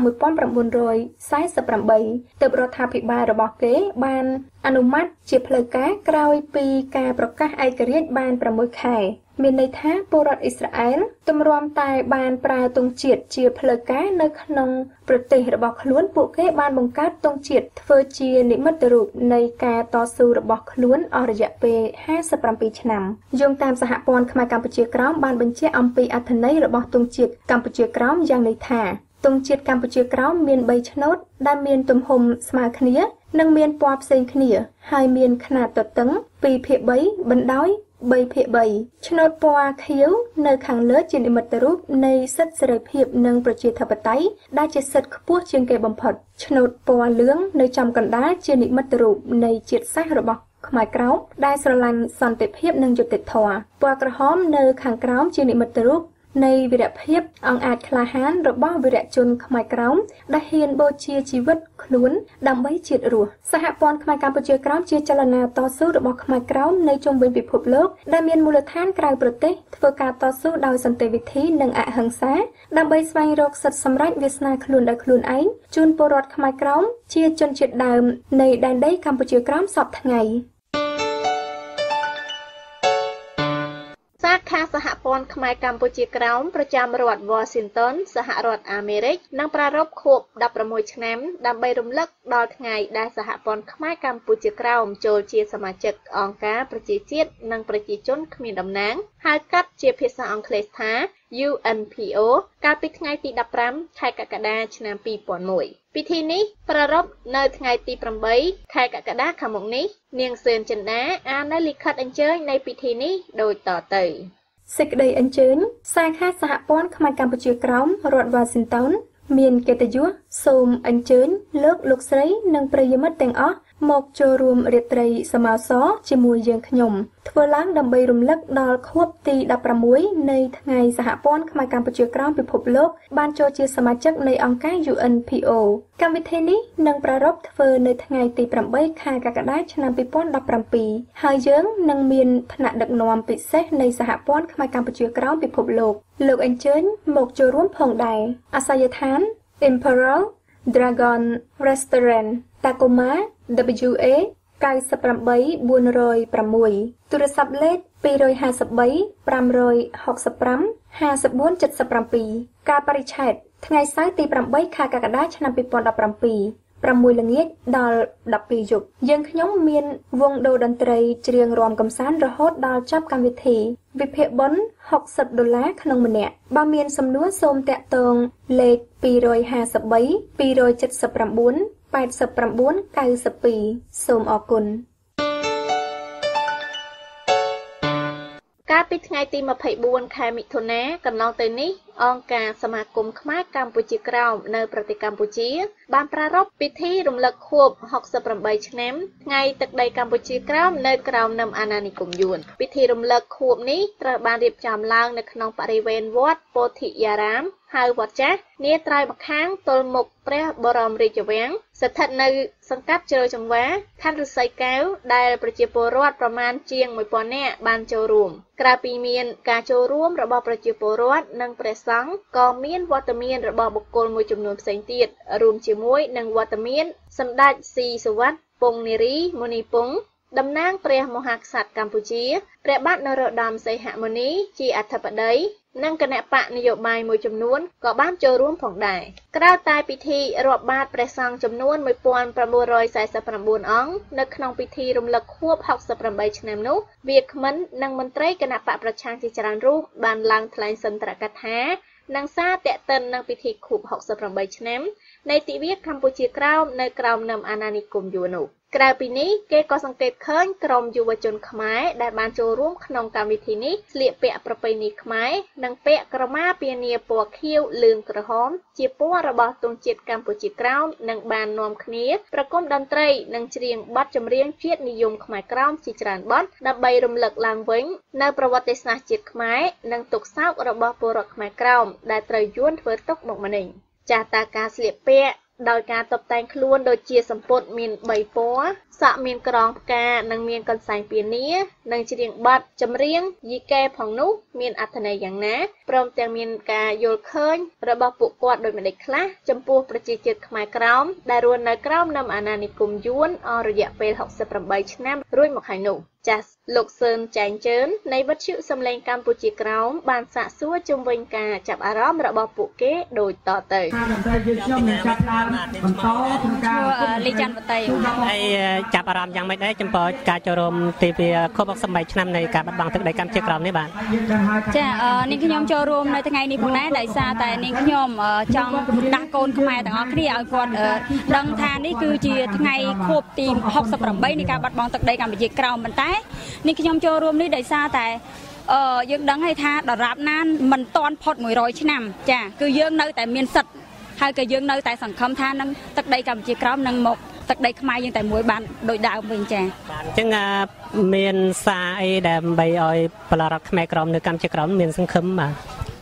1948ទើបរដ្ឋាភិបាលរបស់គេបានអនុម័តជាផ្លូវការក្រោយពីការប្រកាសឯករាជ្យបាន6ខែមានន័យថាពលរដ្ឋអ៊ីស្រាអែលទម្រាំតែបានប្រើទង់ជាតិជាផ្លូវការនៅក្នុងប្រទេសរបស់ខ្លួនពួកគេបានបង្កើតទង់ជាតិធ្វើជានិមិត្តរូបនៃការតស៊ូរបស់ខ្លួនអស់រយៈពេល57ឆ្នាំយោងតាមសហព័ន្ធខ្មែរកម្ពុជាក្រោមបានបញ្ជាក់អំពីអត្ថន័យរបស់ទង់ជាតិកម្ពុជាក្រោមយ៉ាងនេះថាទង់ជាតិកម្ពុជាក្រោមមាន3ឆ្នូតដែលមានទំហំស្មើគ្នានិងមានពណ៌ផ្សេងគ្នាហើយមានขนาดទទឹង 2/3 បណ្ដោយ 3/3 ឆ្នូតពណ៌ខៀវនៅខាងលើជានិមិត្តរូបនៃសិទ្ធិសេរីភាពនិងប្រជាធិបតេយ្យដែលជាសិទ្ធិខ្ពស់ជាងគេបំផុតឆ្នូតពណ៌លឿងនៅចំកណ្ដាលជានិមិត្តរូបនៃជាតិសាសន៍របស់ខ្មែរក្រោមដែលស្រឡាញ់សន្តិភាពនិងយុត្តិធម៌ពណ៌ក្រហមនៅខាងក្រោមជានិមិត្តរូបនៃវីរភាពអង្គអាចក្លាហានរបស់វីរជនខ្មែរក្រោមដែលហ៊ានបូជាជីវិតខ្លួនដើម្បីជាតិរស់សហព័ន្ធខ្មែរកម្ពុជាក្រោមជាចលនាតស៊ូរបស់ខ្មែរក្រោមនៅជុំវិញពិភពលោកដែលមានមូលដ្ឋានក្រៅប្រទេសធ្វើការតស៊ូដោយសន្តិវិធីនិងអហិង្សាដើម្បីស្វែងរកសិទ្ធិសម្រេចវាសនាខ្លួនដោយខ្លួនឯងជូនពលរដ្ឋខ្មែរក្រោមជាជនជាតិដើមនៃដែនដីកម្ពុជាក្រោមសពថ្ងៃសាខាសហព័ន្ធខ្មែរកម្ពុជាក្រោមប្រចាំរដ្ឋ Washington សហរដ្ឋអាមេរិកនឹងប្រារព្ធខួប16ឆ្នាំដើម្បីរំលឹកដល់ថ្ងៃដែលសហព័ន្ធខ្មែរកម្ពុជាក្រោមចូលជាសមាជិកអង្គការប្រជាជាតិនិងប្រជាជនគ្មានតំណាងហៅកាត់ជាភាសាអង់គ្លេសថា UNPO កាលពីថ្ងៃទី15ខែកក្កដាឆ្នាំ2001ពិធីនេះប្រារព្ធនៅថ្ងៃទី8ខែកក្កដាខាងមុខនេះនាងសឿនចិន្តាអាននៅលិខិតអញ្ជើញនៃពិធីនេះដូចតទៅសេចក្តីអញ្ជើញសាខាសហព័ន្ធខ្មែរកម្ពុជាក្រោមរដ្ឋ Washington មានកិត្តិយសសូមអញ្ជើញលោកស្រីនិងប្រិយមិត្តទាំងអស់មកចូលរួមរាត្រីសមាសរជាមួយយើងខ្ញុំធ្វើឡើងដើម្បីរំលឹកដល់ខួបទី16នៃថ្ងៃសហព័ន្ធខ្មែរកម្ពុជាក្រោមពិភពលោកបានចូលជាសមាជិកនៃអង្គការ UNPO កម្មវិធីនេះនឹងប្រារព្ធធ្វើនៅថ្ងៃទី8ខែកក្កដាឆ្នាំ2017ហើយយើងនឹងមានថ្នាក់ដឹកនាំពិសេសនៃសហព័ន្ធខ្មែរកម្ពុជាក្រោមពិភពលោកអញ្ជើញមកចូលរួមផងដែរអាសយដ្ឋាន Imperial Dragon Restaurant Tacoma WA 98406 ទូរស័ព្ទលេខ253 565 5477កាលបរិច្ឆេទថ្ងៃសៅរ៍ទី8ខែកក្កដាឆ្នាំ2017 6 ល្ងាចដល់12យប់យើងខ្ញុំមានវង់ដូរតន្ត្រីច្រៀងរាំកម្សាន្តរហូតដល់ចប់កម្មវិធីវិភាគបុណ្យ$60ក្នុងម្នាក់បើមានសំណួរសូមតាក់ទងលេខ253 279 8992សូមអរគុណកាលពីថ្ងៃទី24ខែមិថុនាកន្លងទៅនេះអង្គការសមាគមខ្មែរកម្ពុជាក្រោមនៅប្រទេសកម្ពុជាបានប្រារព្ធពិធីរំលឹកខួប68ឆ្នាំថ្ងៃទឹកដីកម្ពុជាក្រោមនៅក្រោមនឹមអាណានិគមយួនពិធីរំលឹកខួបនេះត្រូវបានរៀបចំឡើងនៅក្នុងបរិវេណវត្តពោធិយារាមហៅវត្តចាស់នាត្រើយម្ខាងទល់មុខព្រះបរមរាជវាំងស្ថិតនៅសង្កាត់ជ្រោយចង្វាខណ្ឌឫស្សីកែវដែលប្រជាពលរដ្ឋប្រមាណជាង 1000 នាក់បានចូលរួមក្រៅពីមានការចូលរួមរបស់ប្រជាពលរដ្ឋនិងព្រះសង្ឃក៏មានវត្តមានរបស់បុគ្គលមួយចំនួនផ្សេងទៀតរួមជាមួយនឹងវត្តមានសម្ដេចស៊ីសុវត្ថិពងនារីមុនីពង្សតំណាងព្រះមហាក្សត្រកម្ពុជាព្រះបាទនរោត្តមសីហមុនីជាអធិបតីនិងគណៈបកនយោបាយមួយចំនួនក៏បានចូលរួមផងដែរក្រៅតែពិធីរាប់បាតព្រះសង្ឃចំនួន1949អង្គនៅក្នុងពិធីរំលឹកខួប68ឆ្នាំនោះវាគ្មិននិងមន្ត្រីគណៈបកប្រឆាំងជាច្រើនរូបបានឡើងថ្លែងសន្ទរកថានិងសារតាក់ទិននឹងពិធីខួប68ឆ្នាំនៃទិវាកម្ពុជាក្រោមនៅក្រោមនឹមអាណានិគមយួននោះក្រៅពីនេះគេក៏សង្កេតឃើញក្រុមយុវជនខ្មែរដែលបានចូលរួមក្នុងកម្មវិធីនេះស្លៀកពាក់ប្រពៃណីខ្មែរនិងពាក់ក្រមាពានាពណ៌ខៀវលឿងក្រហមជាពណ៌របស់ទង់ជាតិកម្ពុជាក្រោមនិងបាននាំគ្នាប្រគំតន្ត្រីនិងច្រៀងបទចម្រៀងជាតិនិយមខ្មែរក្រោមជាច្រើនបទដើម្បីរំលឹកឡើងវិញនៅប្រវត្តិសាស្ត្រជាតិខ្មែរនិងទុក្ខសោករបស់ពលរដ្ឋខ្មែរក្រោមដែលត្រូវយួនធ្វើទុក្ខបុកម្នេញចាស់តាការស្លៀកពាក់ដោយការតុបតែងខ្លួនដូចជាសម្ពុតមាន3ពណ៌សក់មានក្រងផ្កានិងមានកន្សែងពានានិងច្រៀងបទចម្រៀងយីកែផងនោះមានអត្ថន័យយ៉ាងណាព្រមទាំងមានការយល់ឃើញរបស់ពួកគាត់ដោយម្ដេចខ្លះចំពោះប្រជាជាតិខ្មែរក្រោមដែលរស់នៅក្រោមនឹមអាណានិគមយួនអស់រយៈពេល68ឆ្នាំរួចមកហើយនោះចាស់លោកសឿនចែងជើននៃវិទ្យុសំឡេងកម្ពុជាក្រោមបានសាកសួរជុំវិញការចាប់អារម្មណ៍របស់ពួកគេដូចតទៅខ្ញុំនឹងចាប់ដើមបន្តក្នុងការលីចាន់បតីហើយចាប់អារម្មណ៍យ៉ាងម៉េចដែរចំពោះការចូលរួមទិវាខួប68ឆ្នាំនៃការបាត់បង់ទឹកដីកម្ពុជាក្រោមនេះបាទចានាងខ្ញុំចូលរួមនៅថ្ងៃនេះផងដែរដោយសារតែនាងខ្ញុំចង់ដាស់កូនខ្មែរទាំងអស់គ្នាឲ្យគាត់ដឹងថានេះគឺជាថ្ងៃខួបទី68នៃការបាត់បង់ទឹកដីកម្ពុជាក្រោមប៉ុន្តែនេះខ្ញុំចូលរួមនេះដោយសារតែយើងដឹងហើយថាដរាបណាមិនទាន់ផុត100ឆ្នាំចាគឺយើងនៅតែមានសិទ្ធិហើយក៏យើងនៅតែសង្ឃឹមថានឹងទឹកដីកម្ពុជាក្រោមនឹងមកទឹកដីខ្មែរយើងតែមួយបានដោយដើមវិញចាបាទអញ្ចឹងមានសារអីដើម្បីឲ្យពលរដ្ឋខ្មែរក្រោមនៅកម្ពុជាក្រោមមានសង្ឃឹមបាទ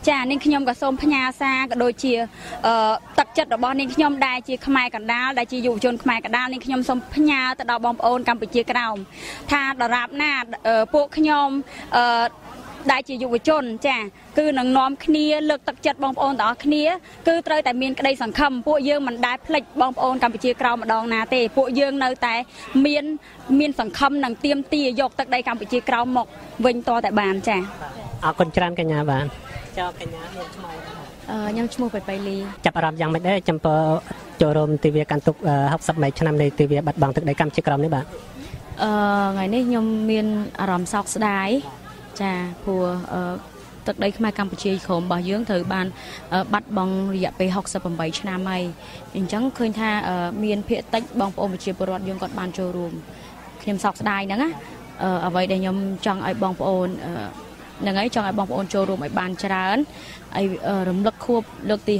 ចានាងខ្ញុំក៏សូមផ្ញើសារក៏ដូចជាទឹកចិត្តរបស់នាងខ្ញុំដែលជាខ្មែរកណ្ដាលដែលជាយុវជនខ្មែរកណ្ដាលនាងខ្ញុំសូមផ្ញើទៅដល់បងប្អូនកម្ពុជាក្រោមថាដរាបណាពួកខ្ញុំដែលជាយុវជនចាគឺនឹងនាំគ្នាលើកទឹកចិត្តបងប្អូនទាំងអស់គ្នាគឺត្រូវតែមានក្តីសង្ឃឹមពួកយើងមិនដែលភ្លេចបងប្អូនកម្ពុជាក្រោមម្ដងណាទេពួកយើងនៅតែមានសង្ឃឹមនិងទៀមទាយកទឹកដីកម្ពុជាក្រោមមកវិញតតែបានចាអរគុណច្រើនកញ្ញាបាទចៅកញ្ញាមានឈ្មោះខ្ញុំឈ្មោះបៃបៃលីចាប់អារម្មណ៍យ៉ាងម៉េចដែរចំពោះចូលរួមទិវាកាន់ទុក60ឆ្នាំនៃទិវាបាត់បង់ទឹកដីកម្ពុជាក្រោមនេះបាទថ្ងៃនេះខ្ញុំមានអារម្មណ៍សោកស្ដាយចាព្រោះទឹកដីខ្មែរកម្ពុជាក្រមរបស់យើងត្រូវបានបាត់បង់រយៈពេល68ឆ្នាំហើយអញ្ចឹងឃើញថាមានភាគតិចបងប្អូនប្រជាពលរដ្ឋយើងគាត់បានចូលរួមខ្ញុំសោកស្ដាយហ្នឹងណាអ្វីដែលខ្ញុំចង់ឲ្យបងប្អូនហ្នឹងហើយចង់ឲ្យបងប្អូនចូលរួមឲ្យបានច្រើនឲ្យរំលឹកខួបលើកទី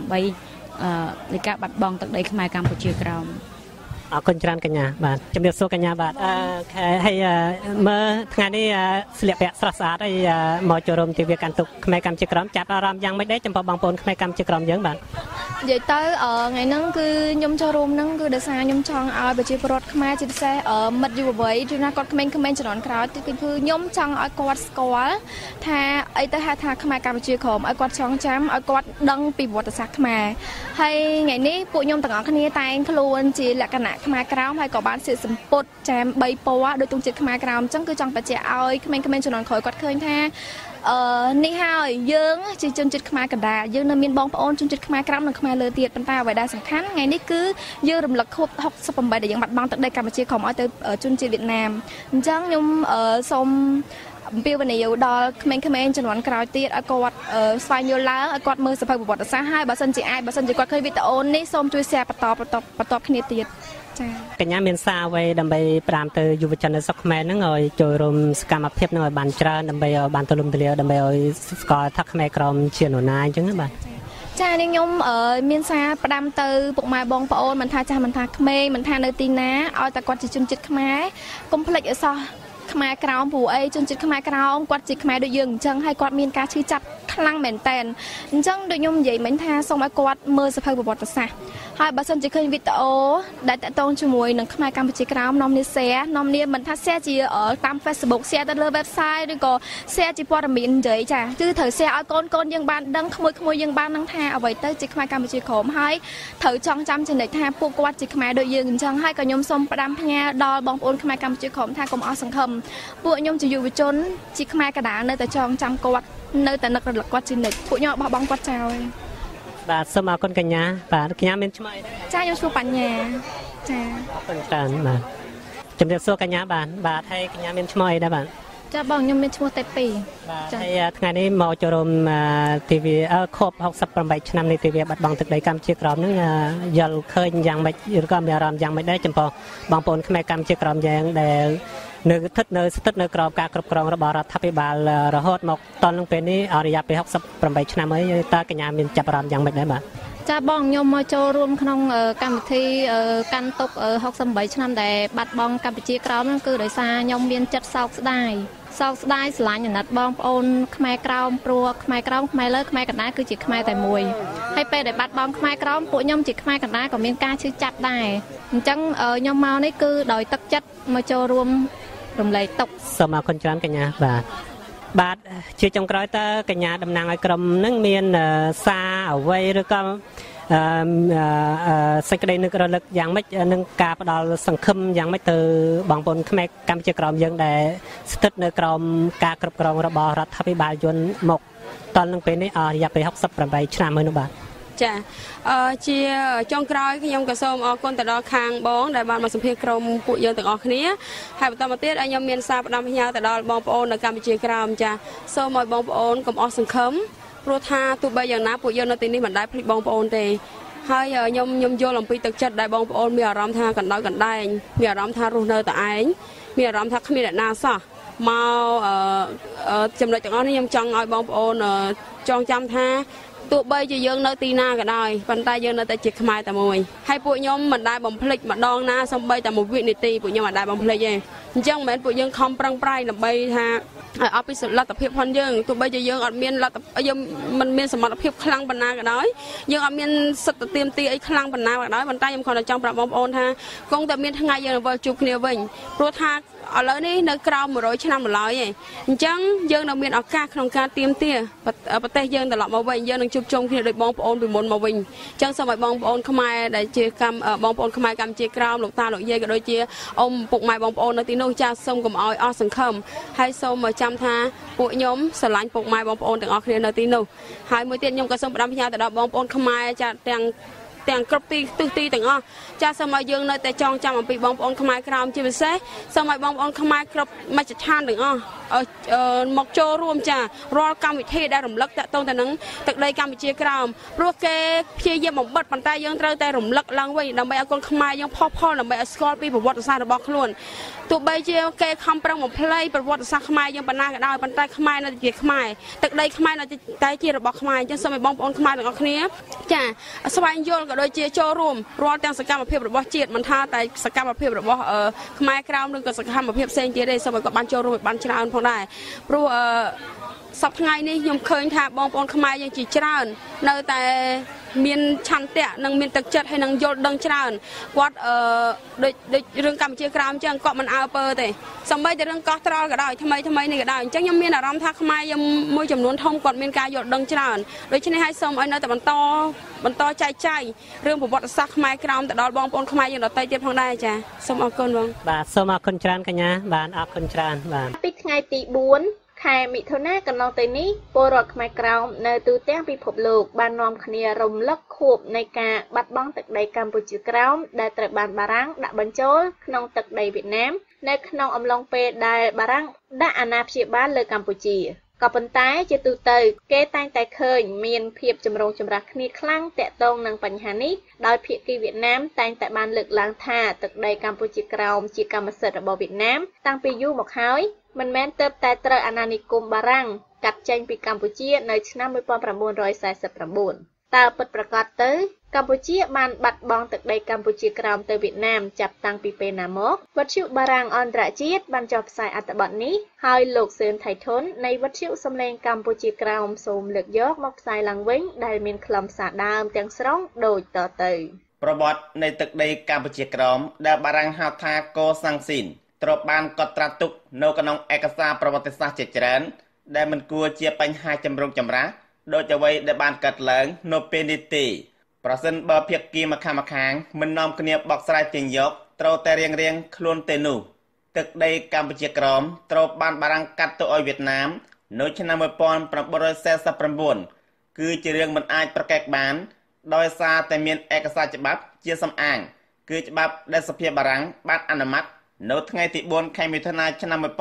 68នៃការបាត់បង់ទឹកដីខ្មែរកម្ពុជាក្រោមអរគុណច្រើនកញ្ញាបាទជំរាបសួរកញ្ញាបាទហើយមើលថ្ងៃនេះស្លៀកពាក់ស្រស់ស្អាតហើយមកចូលរួមទិវាកាន់ទុកខ្មែរកម្ពុជាក្រោមចាប់អារម្មណ៍យ៉ាងម៉េចដែរចំពោះបងប្អូនខ្មែរកម្ពុជាក្រោមយើងបាទនិយាយទៅថ្ងៃហ្នឹងគឺខ្ញុំចូលរួមហ្នឹងគឺដោយសារខ្ញុំចង់ឲ្យប្រជាពលរដ្ឋខ្មែរជាពិសេសមិត្តយុវវ័យជួនណាគាត់ក្មេងៗជំនាន់ក្រោយគឺខ្ញុំចង់ឲ្យគាត់ស្គាល់ថាអីទៅហៅថាខ្មែរកម្ពុជាក្រោមឲ្យគាត់ចងចាំឲ្យគាត់ដឹងពីប្រវត្តិសាស្ត្រខ្មែរហើយថ្ងៃនេះពួកខ្ញុំទាំងអស់គ្នាតែងខ្លួនជាលក្ខណៈខ្មែរក្រោមហើយក៏បានសៀកសម្ពុតចាម3ពណ៌ដោយទង់ជាតិខ្មែរក្រោមអញ្ចឹងគឺចង់បញ្ជាក់ឲ្យក្មេងៗជំនាន់ក្រោយគាត់ឃើញថានេះហើយយើងជាជនជាតិខ្មែរកណ្ដាលយើងនៅមានបងប្អូនជនជាតិខ្មែរក្រោមនិងខ្មែរលើទៀតប៉ុន្តែអ្វីដែលសំខាន់ថ្ងៃនេះគឺយើងរំលឹកខួប68ដែលយើងបាត់បង់ទឹកដីកម្ពុជាក្រោមឲ្យទៅជនជាតិវៀតណាមអញ្ចឹងខ្ញុំសូមអំពាវនាវដល់ក្មេងៗជំនាន់ក្រោយទៀតឲ្យគាត់ស្វែងយល់ឡើងឲ្យគាត់មើលសភៅប្រវត្តិសាស្ត្រហើយបើសិនជាគាត់ឃើញវីដេអូនេះសូមជួយ share បន្តគ្នាទៀតចាកញ្ញាមានសារអ្វីដើម្បីប្រាំទៅយុវជននៅស្រុកខ្មែរហ្នឹងឲ្យចូលរួមសកម្មភាពហ្នឹងឲ្យបានច្រើនដើម្បីឲ្យបានទូលំទូលាយដើម្បីឲ្យស្គាល់ថាខ្មែរក្រមជានរណាអញ្ចឹងណាបាទចានេះខ្ញុំមានសារផ្ដាំទៅពុកម៉ែបងប្អូនមិនថាចាស់មិនថាក្មេងមិនថានៅទីណាឲ្យតែគាត់ជាជនជាតិខ្មែរកុំភ្លេចឲ្យសោះខ្មែរក្រោមព្រោះអីជនជាតិខ្មែរក្រោមគាត់ជាខ្មែរដូចយើងអញ្ចឹងហើយគាត់មានការឈឺចាប់ខ្លាំងមែនតែនអញ្ចឹងដូចខ្ញុំនិយាយមិញថាសូមឲ្យគាត់មើលសភៅប្រវត្តិសាស្ត្រហើយបើសិនជាឃើញវីដេអូដែលតាក់ទងជាមួយនឹងខ្មែរកម្ពុជាក្រោមនាំគ្នា share នាំគ្នាមិនថា share ជាតាម Facebook share ទៅលើ website ឬក៏ share ជាព័ត៌មាននិយាយចាគឺត្រូវ share ឲ្យកូនយើងបានដឹងក្មួយយើងបានដឹងថាអ្វីទៅជាខ្មែរកម្ពុជាក្រោមហើយត្រូវចងចាំចំណុចថាពួកគាត់ជាខ្មែរដូចយើងអញ្ចឹងហើយក៏ខ្ញុំសូមផ្ដាំផ្ញើដល់បងប្អូនខ្មែរកម្ពុជាក្រោមថាកុំអស់សង្ឃឹមពួកខ្ញុំជាយុវជនជាខ្មែរកណ្ដាលនៅតែចងចាំគាត់នៅតែនឹករលឹកគាត់ជានិច្ចពួកខ្ញុំបោះបង់គាត់ចោលបាទសូមអរគុណកញ្ញាបាទកញ្ញាមានឈ្មោះអីដែរចាខ្ញុំឈ្មោះបញ្ញាចាអរគុណច្រើនបាទជំរាបសួរកញ្ញាបាទហើយកញ្ញាមានឈ្មោះអីដែរបាទចាបងខ្ញុំមានឈ្មោះទេ2 បាទហើយថ្ងៃនេះមកចូលរួមទិវាខួប68ឆ្នាំនៃទិវាបាត់បង់ទឹកដីកម្ពុជាក្រោមហ្នឹងយល់ឃើញយ៉ាងម៉េចឬក៏មានអារម្មណ៍យ៉ាងម៉េចដែរចំពោះបងប្អូនខ្មែរកម្ពុជាក្រោមយ៉ាងដែលនៅស្ថិតនៅក្រោមការគ្រប់គ្រងរបស់រដ្ឋាភិបាលរហូតមកតនឹងពេលនេះរយៈពេល68ឆ្នាំហើយតើកញ្ញាមានចាប់អារម្មណ៍យ៉ាងម៉េចដែរបាទចាបងខ្ញុំមកចូលរួមក្នុងកម្មវិធីកាន់ទុក68ឆ្នាំដែលបាត់បង់កម្ពុជាក្រោមហ្នឹងគឺដោយសារខ្ញុំមានចិត្តសោកស្ដាយស្រឡាញ់អាណិតបងប្អូនខ្មែរក្រោមព្រោះខ្មែរក្រោមខ្មែរលើខ្មែរកណ្ដាលគឺជាខ្មែរតែមួយហើយពេលដែលបាត់បង់ខ្មែរក្រោមពួកខ្ញុំជាខ្មែរកណ្ដាលក៏មានការឈឺចាប់ដែរអញ្ចឹងខ្ញុំមកនេះគឺដោយទឹកចិត្តមកចូលរួមរំលែកទុក្ខសូមអរគុណច្រើនកញ្ញាបាទជាចុងក្រោយតើកញ្ញាតំណាងឲ្យក្រុមនឹងមានសារអ្វីឬក៏សេចក្តីនឹករលឹកយ៉ាងម៉េចនឹងការផ្ដល់សង្ឃឹមយ៉ាងម៉េចទៅបងប្អូនខ្មែរកម្ពុជាក្រោមយើងដែលស្ថិតនៅក្រោមការគ្រប់គ្រងរបស់រដ្ឋាភិបាលយួនមកតលនឹងពេលនេះរយៈពេល68ឆ្នាំហើយនោះបាទចាជាចុងក្រោយខ្ញុំក៏សូមអរគុណទៅដល់ខាងបងដែលបានមកសម្ភាសក្រុមពួកយើងទាំងអស់គ្នាហើយបន្តមកទៀតឲ្យខ្ញុំមានសារផ្ដាំផ្ញើទៅដល់បងប្អូននៅកម្ពុជាក្រោមចាសូមឲ្យបងប្អូនកុំអស់សង្ឃឹមព្រោះថាទោះបីយ៉ាងណាពួកយើងនៅទីនេះមិនដែលភ្លេចបងប្អូនទេហើយខ្ញុំយល់អំពីទឹកចិត្តដែលបងប្អូនមានអារម្មណ៍ថាកណ្ដោយកណ្ដែងមានអារម្មណ៍ថារស់នៅតែឯងមានអារម្មណ៍ថាគ្មានអ្នកណាសោះមកចំណុចទាំងអស់នេះខ្ញុំចង់ឲ្យបងប្អូនចងចាំថាទោះបីជាយើងនៅទីណាក៏ដោយប៉ុន្តែយើងនៅតែជាខ្មែរតែមួយហើយពួកខ្ញុំមិនដែលបំភ្លេចម្ដងណាសូម្បីតែមួយវិនាទីពួកខ្ញុំមិនដែលបំភ្លេចទេអញ្ចឹងមិនមែនពួកយើងខំប្រឹងប្រែងដើម្បីថាអត់ពីលទ្ធភាពផងយើងទោះបីជាយើងអត់មានលទ្ធយើងមិនមានសមត្ថភាពខ្លាំងប៉ុណ្ណាក៏ដោយយើងអត់មានសិទ្ធិទាមទារអីខ្លាំងប៉ុណ្ណាក៏ដោយប៉ុន្តែខ្ញុំគ្រាន់តែចង់ប្រាប់បងប្អូនថាគង់តែមានថ្ងៃយើងនឹងវិលជួបគ្នាវិញព្រោះថាឥឡូវនេះនៅក្រោម100ឆ្នាំម្ល៉េះឯងអញ្ចឹងយើងនៅមានឱកាសក្នុងការទាមទារប្រទេសយើងត្រឡប់មកវិញយើងនឹងជួបជុំគ្នាដោយបងប្អូនពីមុនមកវិញអញ្ចឹងសូមឲ្យបងប្អូនខ្មែរដែលជាបងប្អូនខ្មែរកម្ពុជាក្រោមលោកតាលោកយាយក៏ដូចជាអ៊ំពុកម៉ែបងប្អូននៅទីនោះចាសសូមកុំឲ្យអស់សង្ឃឹមហើយសូមចាំថាពួកខ្ញុំស្រឡាញ់ពុកម៉ែបងប្អូនទាំងអស់គ្នានៅទីនោះហើយមួយទៀតខ្ញុំក៏សូមផ្ដាំផ្ញើទៅដល់បងប្អូនខ្មែរចាទាំងគ្រប់ទីទិសទីទាំងអស់ចាសសូមឲ្យយើងនៅតែចងចាំអំពីបងប្អូនខ្មែរក្រោមជាពិសេសសូមឲ្យបងប្អូនខ្មែរគ្រប់មជ្ឈដ្ឋានទាំងអស់មកចូលរួមចារាល់កម្មវិធីដែលរំលឹកតាក់ទងទៅនឹងទឹកដីកម្ពុជាក្រោមព្រោះគេព្យាយាមបំបិទប៉ុន្តែយើងត្រូវតែរំលឹកឡើងវិញដើម្បីឲ្យកូនខ្មែរយើងផុសផុលដើម្បីឲ្យស្គាល់ពីប្រវត្តិសាស្ត្ររបស់ខ្លួនទោះបីជាគេខំប្រឹងបំភ្លៃប្រវត្តិសាស្ត្រខ្មែរយើងប៉ុណ្ណាក៏ដោយប៉ុន្តែខ្មែរនៅជាខ្មែរទឹកដីខ្មែរនៅតែជារបស់ខ្មែរអញ្ចឹងសូមឲ្យបងប្អូនខ្មែរទាំងអស់គ្នាចាស្វែងយល់ក៏ដូចជាចូលរួមរាល់ទាំងសកម្មភាពរបស់ជាតិមិនថាតែសកម្មភាពរបស់ខ្មែរក្រោមឬក៏សកម្មភាពផ្សេងទៀតទេសូមឲ្យគាត់បានចូលរួមបានច្រើនផងដែរព្រោះសប្តាហ៍ថ្ងៃនេះខ្ញុំឃើញថាបងប្អូនខ្មែរយើងជាច្រើននៅតែមានឆន្ទៈនិងមានទឹកចិត្តហើយនឹងយល់ដឹងច្រើនគាត់ដូចរឿងកម្ពុជាក្រោមអញ្ចឹងគាត់មិនអើពើទេសូម្បីតែរឿងកោះត្រល់ក៏ដោយថ្មីនេះក៏ដោយអញ្ចឹងខ្ញុំមានអារម្មណ៍ថាខ្មែរយើងមួយចំនួនធំគាត់មានការយល់ដឹងច្រើនដូច្នេះហើយសូមឲ្យនៅតែបន្តចែកចាយរឿងប្រវត្តិសាស្ត្រខ្មែរក្រោមទៅដល់បងប្អូនខ្មែរយើងដទៃទៀតផងដែរចាសូមអរគុណបងបាទសូមអរគុណច្រើនកញ្ញាបាទអរគុណច្រើនបាទពីថ្ងៃទី4 ខែមិថុនាកន្លងទៅនេះពលរដ្ឋខ្មែរក្រោមនៅទូទាំងពិភពលោកបាននាំគ្នារំលឹកខួបនៃការបាត់បង់ទឹកដីកម្ពុជាក្រោមដែលត្រូវបានបារាំងដាក់បញ្ចូលក្នុងទឹកដីវៀតណាមនៅក្នុងអំឡុងពេលដែលបារាំងដាក់អាណាព្យាបាលលើកម្ពុជាក៏ប៉ុន្តែជាទូទៅគេតែងតែឃើញមានភាពចម្រូងចម្រាសគ្នាខ្លាំងទាក់ទងនឹងបញ្ហានេះដោយភាគីវៀតណាមតែងតែបានលើកឡើងថាទឹកដីកម្ពុជាក្រោមជាកម្មសិទ្ធិរបស់វៀតណាមតាំងពីយូរមកហើយមិនមែនទើបតែត្រូវអាណានិគមបារាំងកាត់ចេញពីកម្ពុជានៅឆ្នាំ1949តើពិតប្រាកដទៅកម្ពុជាបានបាត់បង់ទឹកដីកម្ពុជាក្រោមទៅវៀតណាមចាប់តាំងពីពេលណាមកវិទ្យុបារាំងអន្តរជាតិបានចុះផ្សាយអត្ថបទនេះហើយលោកសឿនថៃធុននៃវិទ្យុសំឡេងកម្ពុជាក្រោមសូមលើកយកមកផ្សាយឡើងវិញដែលមានខ្លឹមសារដើមទាំងស្រុងដូចតទៅប្រវត្តិនៃទឹកដីកម្ពុជាក្រោមដែលបារាំងហៅថាកូសាំងស៊ីនត្រូវបានកត់ត្រាទុកនៅក្នុងឯកសារប្រវត្តិសាស្ត្រជាច្រើនដែលមិនគួរជាបញ្ហាចម្រូងចម្រាសដោយអ្វីដែលបានកើតឡើងនៅពេលនេះទេប្រសិនបើភាគីម្ខាងមិននាំគ្នាបកស្រាយទាញយកត្រូវតែរៀងខ្លួនទេនោះទឹកដីកម្ពុជាក្រោមត្រូវបានបារាំងកាត់ទៅឲ្យវៀតណាមនៅឆ្នាំ1949គឺជារឿងមិនអាចប្រកែកបានដោយសារតែមានឯកសារច្បាប់ជាសំអាងគឺច្បាប់ដែលសភាបារាំងបានអនុម័តនៅថ្ងៃទី4 ខែមិថុនាឆ្នាំ1949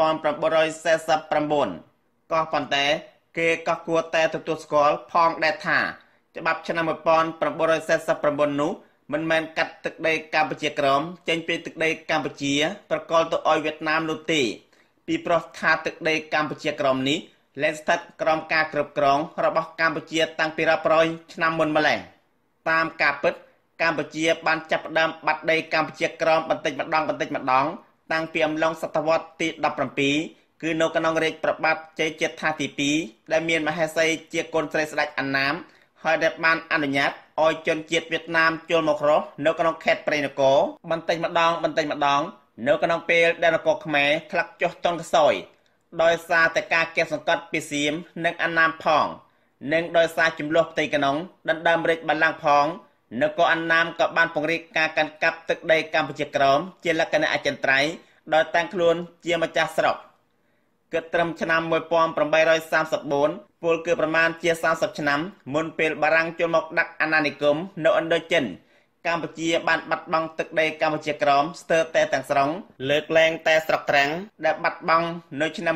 ក៏ប៉ុន្តែគេក៏គួរតែទទួលស្គាល់ផងដែរថាច្បាប់ឆ្នាំ1949នោះមិនមែនកាត់ទឹកដីកម្ពុជាក្រោមចេញពីទឹកដីកម្ពុជាប្រកល់ទៅឲ្យវៀតណាមនោះទេពីព្រោះថាទឹកដីកម្ពុជាក្រោមនេះលែងស្ថិតក្រោមការគ្រប់គ្រងរបស់កម្ពុជាតាំងពីរាប់រយឆ្នាំមុនម្ល៉េះតាមការពិតកម្ពុជាបានចាប់ផ្ដើមបាត់ដីកម្ពុជាក្រោមបន្តិចម្ដងតាំងពីអំឡុងសតវត្សទី17គឺនៅក្នុងរាជប្របាទជ័យជេដ្ឋាទី2ដែលមានមហេសីជាកូនស្រីស្ដេចអាណាមហើយដែលបានអនុញ្ញាតឲ្យជនជាតិវៀតណាមចូលមករស់នៅក្នុងខេត្តព្រៃនគរបន្តិចម្ដងនៅក្នុងពេលដែលនគរខ្មែរធ្លាក់ចុះទន់ខ្សោយដោយសារតែការកៀបសង្កត់ពីសៀមនិងអាណាមផងនិងដោយសារចំនួនផ្ទៃក្នុងដណ្ដើមរាជបល្ល័ង្កផងនគរអាណាមក៏បានពង្រីកការកាន់កាប់ទឹកដីកម្ពុជាក្រោមជាលក្ខណៈអចិន្ត្រៃយ៍ដោយតាំងខ្លួនជាម្ចាស់ស្រុកគិតត្រឹមឆ្នាំ1834ពលគឺប្រមាណជា30ឆ្នាំមុនពេលបារាំងចូលមកដាក់អាណានិគមនៅឥណ្ឌូចិនកម្ពុជាបានបាត់បង់ទឹកដីកម្ពុជាក្រោមស្ទើរតែទាំងស្រុងលើកលែងតែស្រុកត្រាំងដែលបាត់បង់នៅឆ្នាំ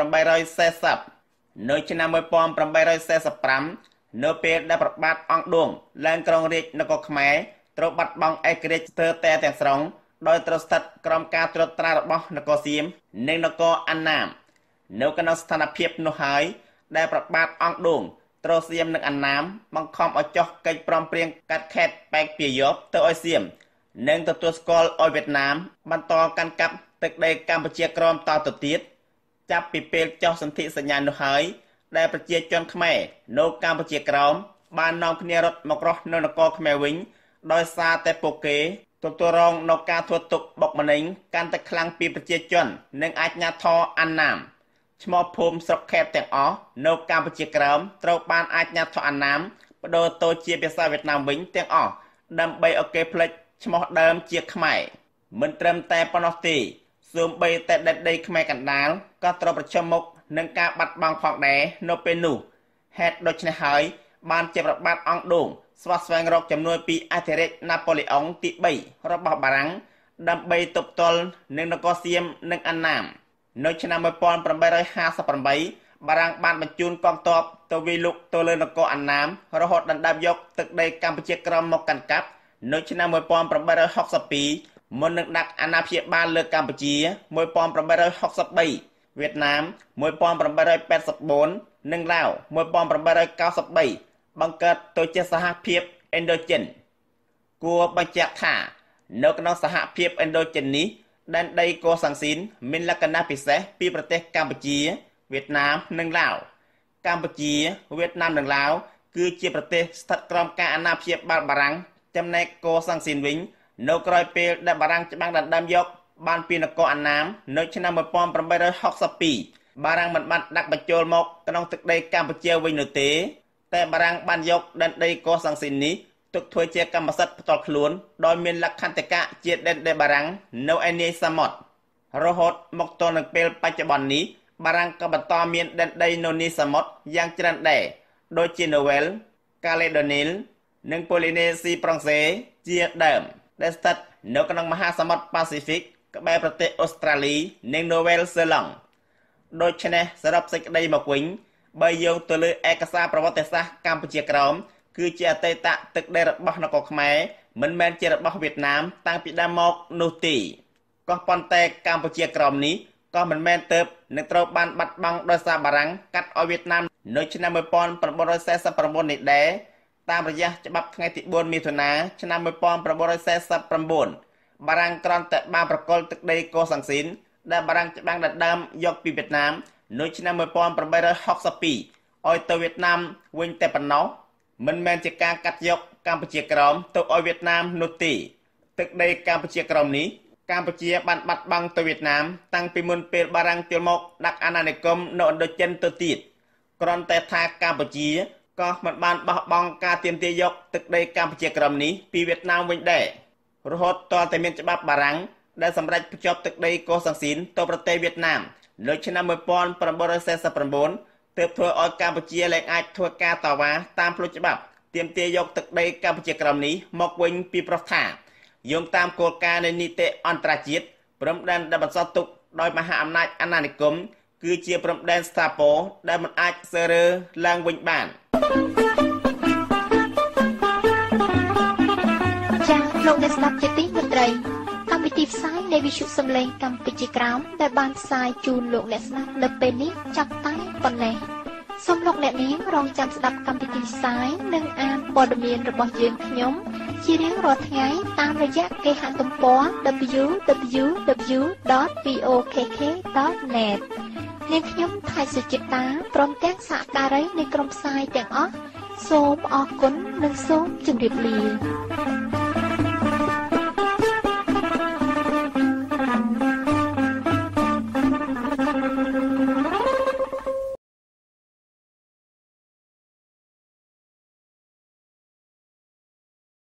1840នៅឆ្នាំ1845នៅពេលដែលព្រះបាទអង្គឌួងឡើងគ្រងរាជ្យនគរខ្មែរត្រូវបាត់បង់ឯករាជ្យស្ទើរតែទាំងស្រុងដោយត្រូវស្ថិតក្រោមការត្រួតត្រារបស់នគរសៀមនិងនគរអាណាមនៅក្នុងស្ថានភាពនោះហើយដែលព្រះបាទអង្គឌួងត្រូវសៀមនិងអាណាមបង្ខំឲ្យចុះកិច្ចព្រមព្រៀងកាត់ខេត្តប៉ែកពាយ័ព្យទៅឲ្យសៀមនិងទទួលស្គាល់ឲ្យវៀតណាមបន្តកាន់កាប់ទឹកដីកម្ពុជាក្រមតទៅទៀតចាប់ពីពេលចុះសន្ធិសញ្ញានោះហើយដែលប្រជាជនខ្មែរនៅកម្ពុជាក្រមបាននាំគ្នារត់មករស់នៅនគរខ្មែរវិញដោយសារតែពួកគេទទួលរងនៅការធ្វើទុកបុកម្នេញកាន់តែខ្លាំងពីប្រជាជននិងអាជ្ញាធរអាណាមឈ្មោះភូមិស្រុកខេត្តទាំងអស់នៅកម្ពុជាក្រមត្រូវបានអាជ្ញាធរអាណាមបដូរទៅជាភាសាវៀតណាមវិញទាំងអស់ដើម្បីឲ្យគេផ្លេចឈ្មោះដើមជាខ្មែរមិនត្រឹមតែប៉ុណ្ណោះទេសូម្បីតែដែនដីខ្មែរកណ្ដាលក៏ត្រូវប្រឈមមុខនឹងការបាត់បង់ផងដែរនៅពេលនោះហេតុដូច្នេះហើយបានជាប្របាទអង្គឌួងស្វាស្វែងរកជំនួយពីអធិរាជណាប៉ូឡេអុងទី3របស់បារាំងដើម្បីទប់ទល់នឹងនគរសៀមនិងអាណាមនៅឆ្នាំ1858បារាំងបានបញ្ជូនកងទ័ពទៅវាយលុកទៅលើនគរអាណាមរហូតដណ្ដើមយកទឹកដីកម្ពុជាក្រមមកកាន់កាប់នៅឆ្នាំ1862មុននឹងដាក់អាណាព្យាបាលលើកម្ពុជា1863វៀតណាម1884និងឡាវ1893បង្កើតទៅជាសហភាពឥណ្ឌូចិនគួរបញ្ជាក់ថានៅក្នុងសហភាពឥណ្ឌូចិននេះដែនដីកូសាំងស៊ីនមានលក្ខណៈពិសេសពីប្រទេសកម្ពុជាវៀតណាមនិងឡាវកម្ពុជាវៀតណាមនិងឡាវគឺជាប្រទេសស្ថិតក្រោមការអាណាព្យាបាលបារាំងចំណែកកូសាំងស៊ីនវិញនៅក្រោយពេលដែលបារាំងច្បាំងដណ្ដើមយកបានពីនគរអាណាមនៅឆ្នាំ1862បារាំងមិនបានដាក់បញ្ចូលមកក្នុងទឹកដីកម្ពុជាវិញនោះទេតែបារាំងបានយកដែនដីកូសាំងស៊ីននេះទុកធ្វើជាកម្មសិទ្ធិផ្ទាល់ខ្លួនដោយមានលក្ខន្តិកៈជាដែនដីបារាំងនៅឯនាយសមុទ្ររហូតមកទល់នឹងពេលបច្ចុប្បន្ននេះបារាំងក៏បន្តមានដែនដីនៅនាយសមុទ្រយ៉ាងច្រើនដែរដូចជានូវែលកាឡេដូនីលនិងប៉ូលីនេស៊ីប្រង់សេជាដើមដែលស្ថិតនៅក្នុងមហាសមុទ្រប៉ាស៊ីហ្វិកក្បែរប្រទេសអូស្ត្រាលីនិងនូវែលសេឡង់ដូច្នេះសរុបសេចក្តីមកវិញបើយោងទៅលើឯកសារប្រវត្តិសាស្ត្រកម្ពុជាក្រោមគឺជាអតីតទឹកដីរបស់នគរខ្មែរមិនមែនជារបស់វៀតណាមតាំងពីដើមមកនោះទេក៏ប៉ុន្តែកម្ពុជាក្រោមនេះក៏មិនមែនទៅនឹងត្រូវបានបាត់បង់ដោយសារបារាំងកាត់ឲ្យវៀតណាមនៅឆ្នាំ1949នេះដែរតាមរយៈច្បាប់ថ្ងៃទី4មិថុនាឆ្នាំ1949បារាំងគ្រាន់តែបានប្រគល់ទឹកដីកូសាំងស៊ីនដែលបារាំងច្បាំងដណ្ដើមយកពីវៀតណាមនៅឆ្នាំ1862ឲ្យទៅវៀតណាមវិញតែប៉ុណ្ណោះមិនមែនជាការកាត់យកកម្ពុជាក្រោមទៅឲ្យវៀតណាមនោះទេទឹកដីកម្ពុជាក្រោមនេះកម្ពុជាបានបាត់បង់ទៅវៀតណាមតាំងពីមុនពេលបារាំងទាល់មកដាក់អាណានិគមនៅឥណ្ឌូចិនទៅទៀតគ្រាន់តែថាកម្ពុជាក៏មិនបានបោះបង់ការទាមទារយកទឹកដីកម្ពុជាក្រោមនេះពីវៀតណាមវិញដែររហូតតតែមានច្បាប់បារាំងដែលសម្រេចភ្ជាប់ទឹកដីកូសាំងស៊ីនទៅប្រទេសវៀតណាមនៅឆ្នាំ1949ទើបធ្វើឲ្យកម្ពុជាឡើងអាចធ្វើការតវ៉ាតាមផ្លូវច្បាប់ទាមទារយកទឹកដីកម្ពុជាក្រោមនេះមកវិញពីប្រទេសថាយោងតាមគោលការណ៍នៃនីតិអន្តរជាតិព្រំដែនដែលបន្សល់ទុកដោយមហាអំណាចអាណានិគមគឺជាព្រំដែនស្ថាពរដែលមិនអាចសើរើឡើងវិញបានចា៎លោកអ្នកស្ដាប់ជាទីមេត្រីកម្មវិធីផ្សាយនៃវិទ្យុសំឡេងកម្ពុជាក្រោមដែលបានផ្សាយជូនលោកអ្នកស្ដាប់នៅពេលនេះចាប់តែប៉ុណ្ណេះសូមលោកអ្នកនាងរងចាំស្ដាប់កម្មវិធីផ្សាយនិងអានព័ត៌មានរបស់យើងខ្ញុំជារៀងរាល់ថ្ងៃតាមរយៈគេហទំព័រ www.vokk.net នាងខ្ញុំថៃសុចិត្តាព្រមទាំងសហការីនៃក្រុមផ្សាយទាំងអស់សូមអរគុណនិងសូមជម្រាបលា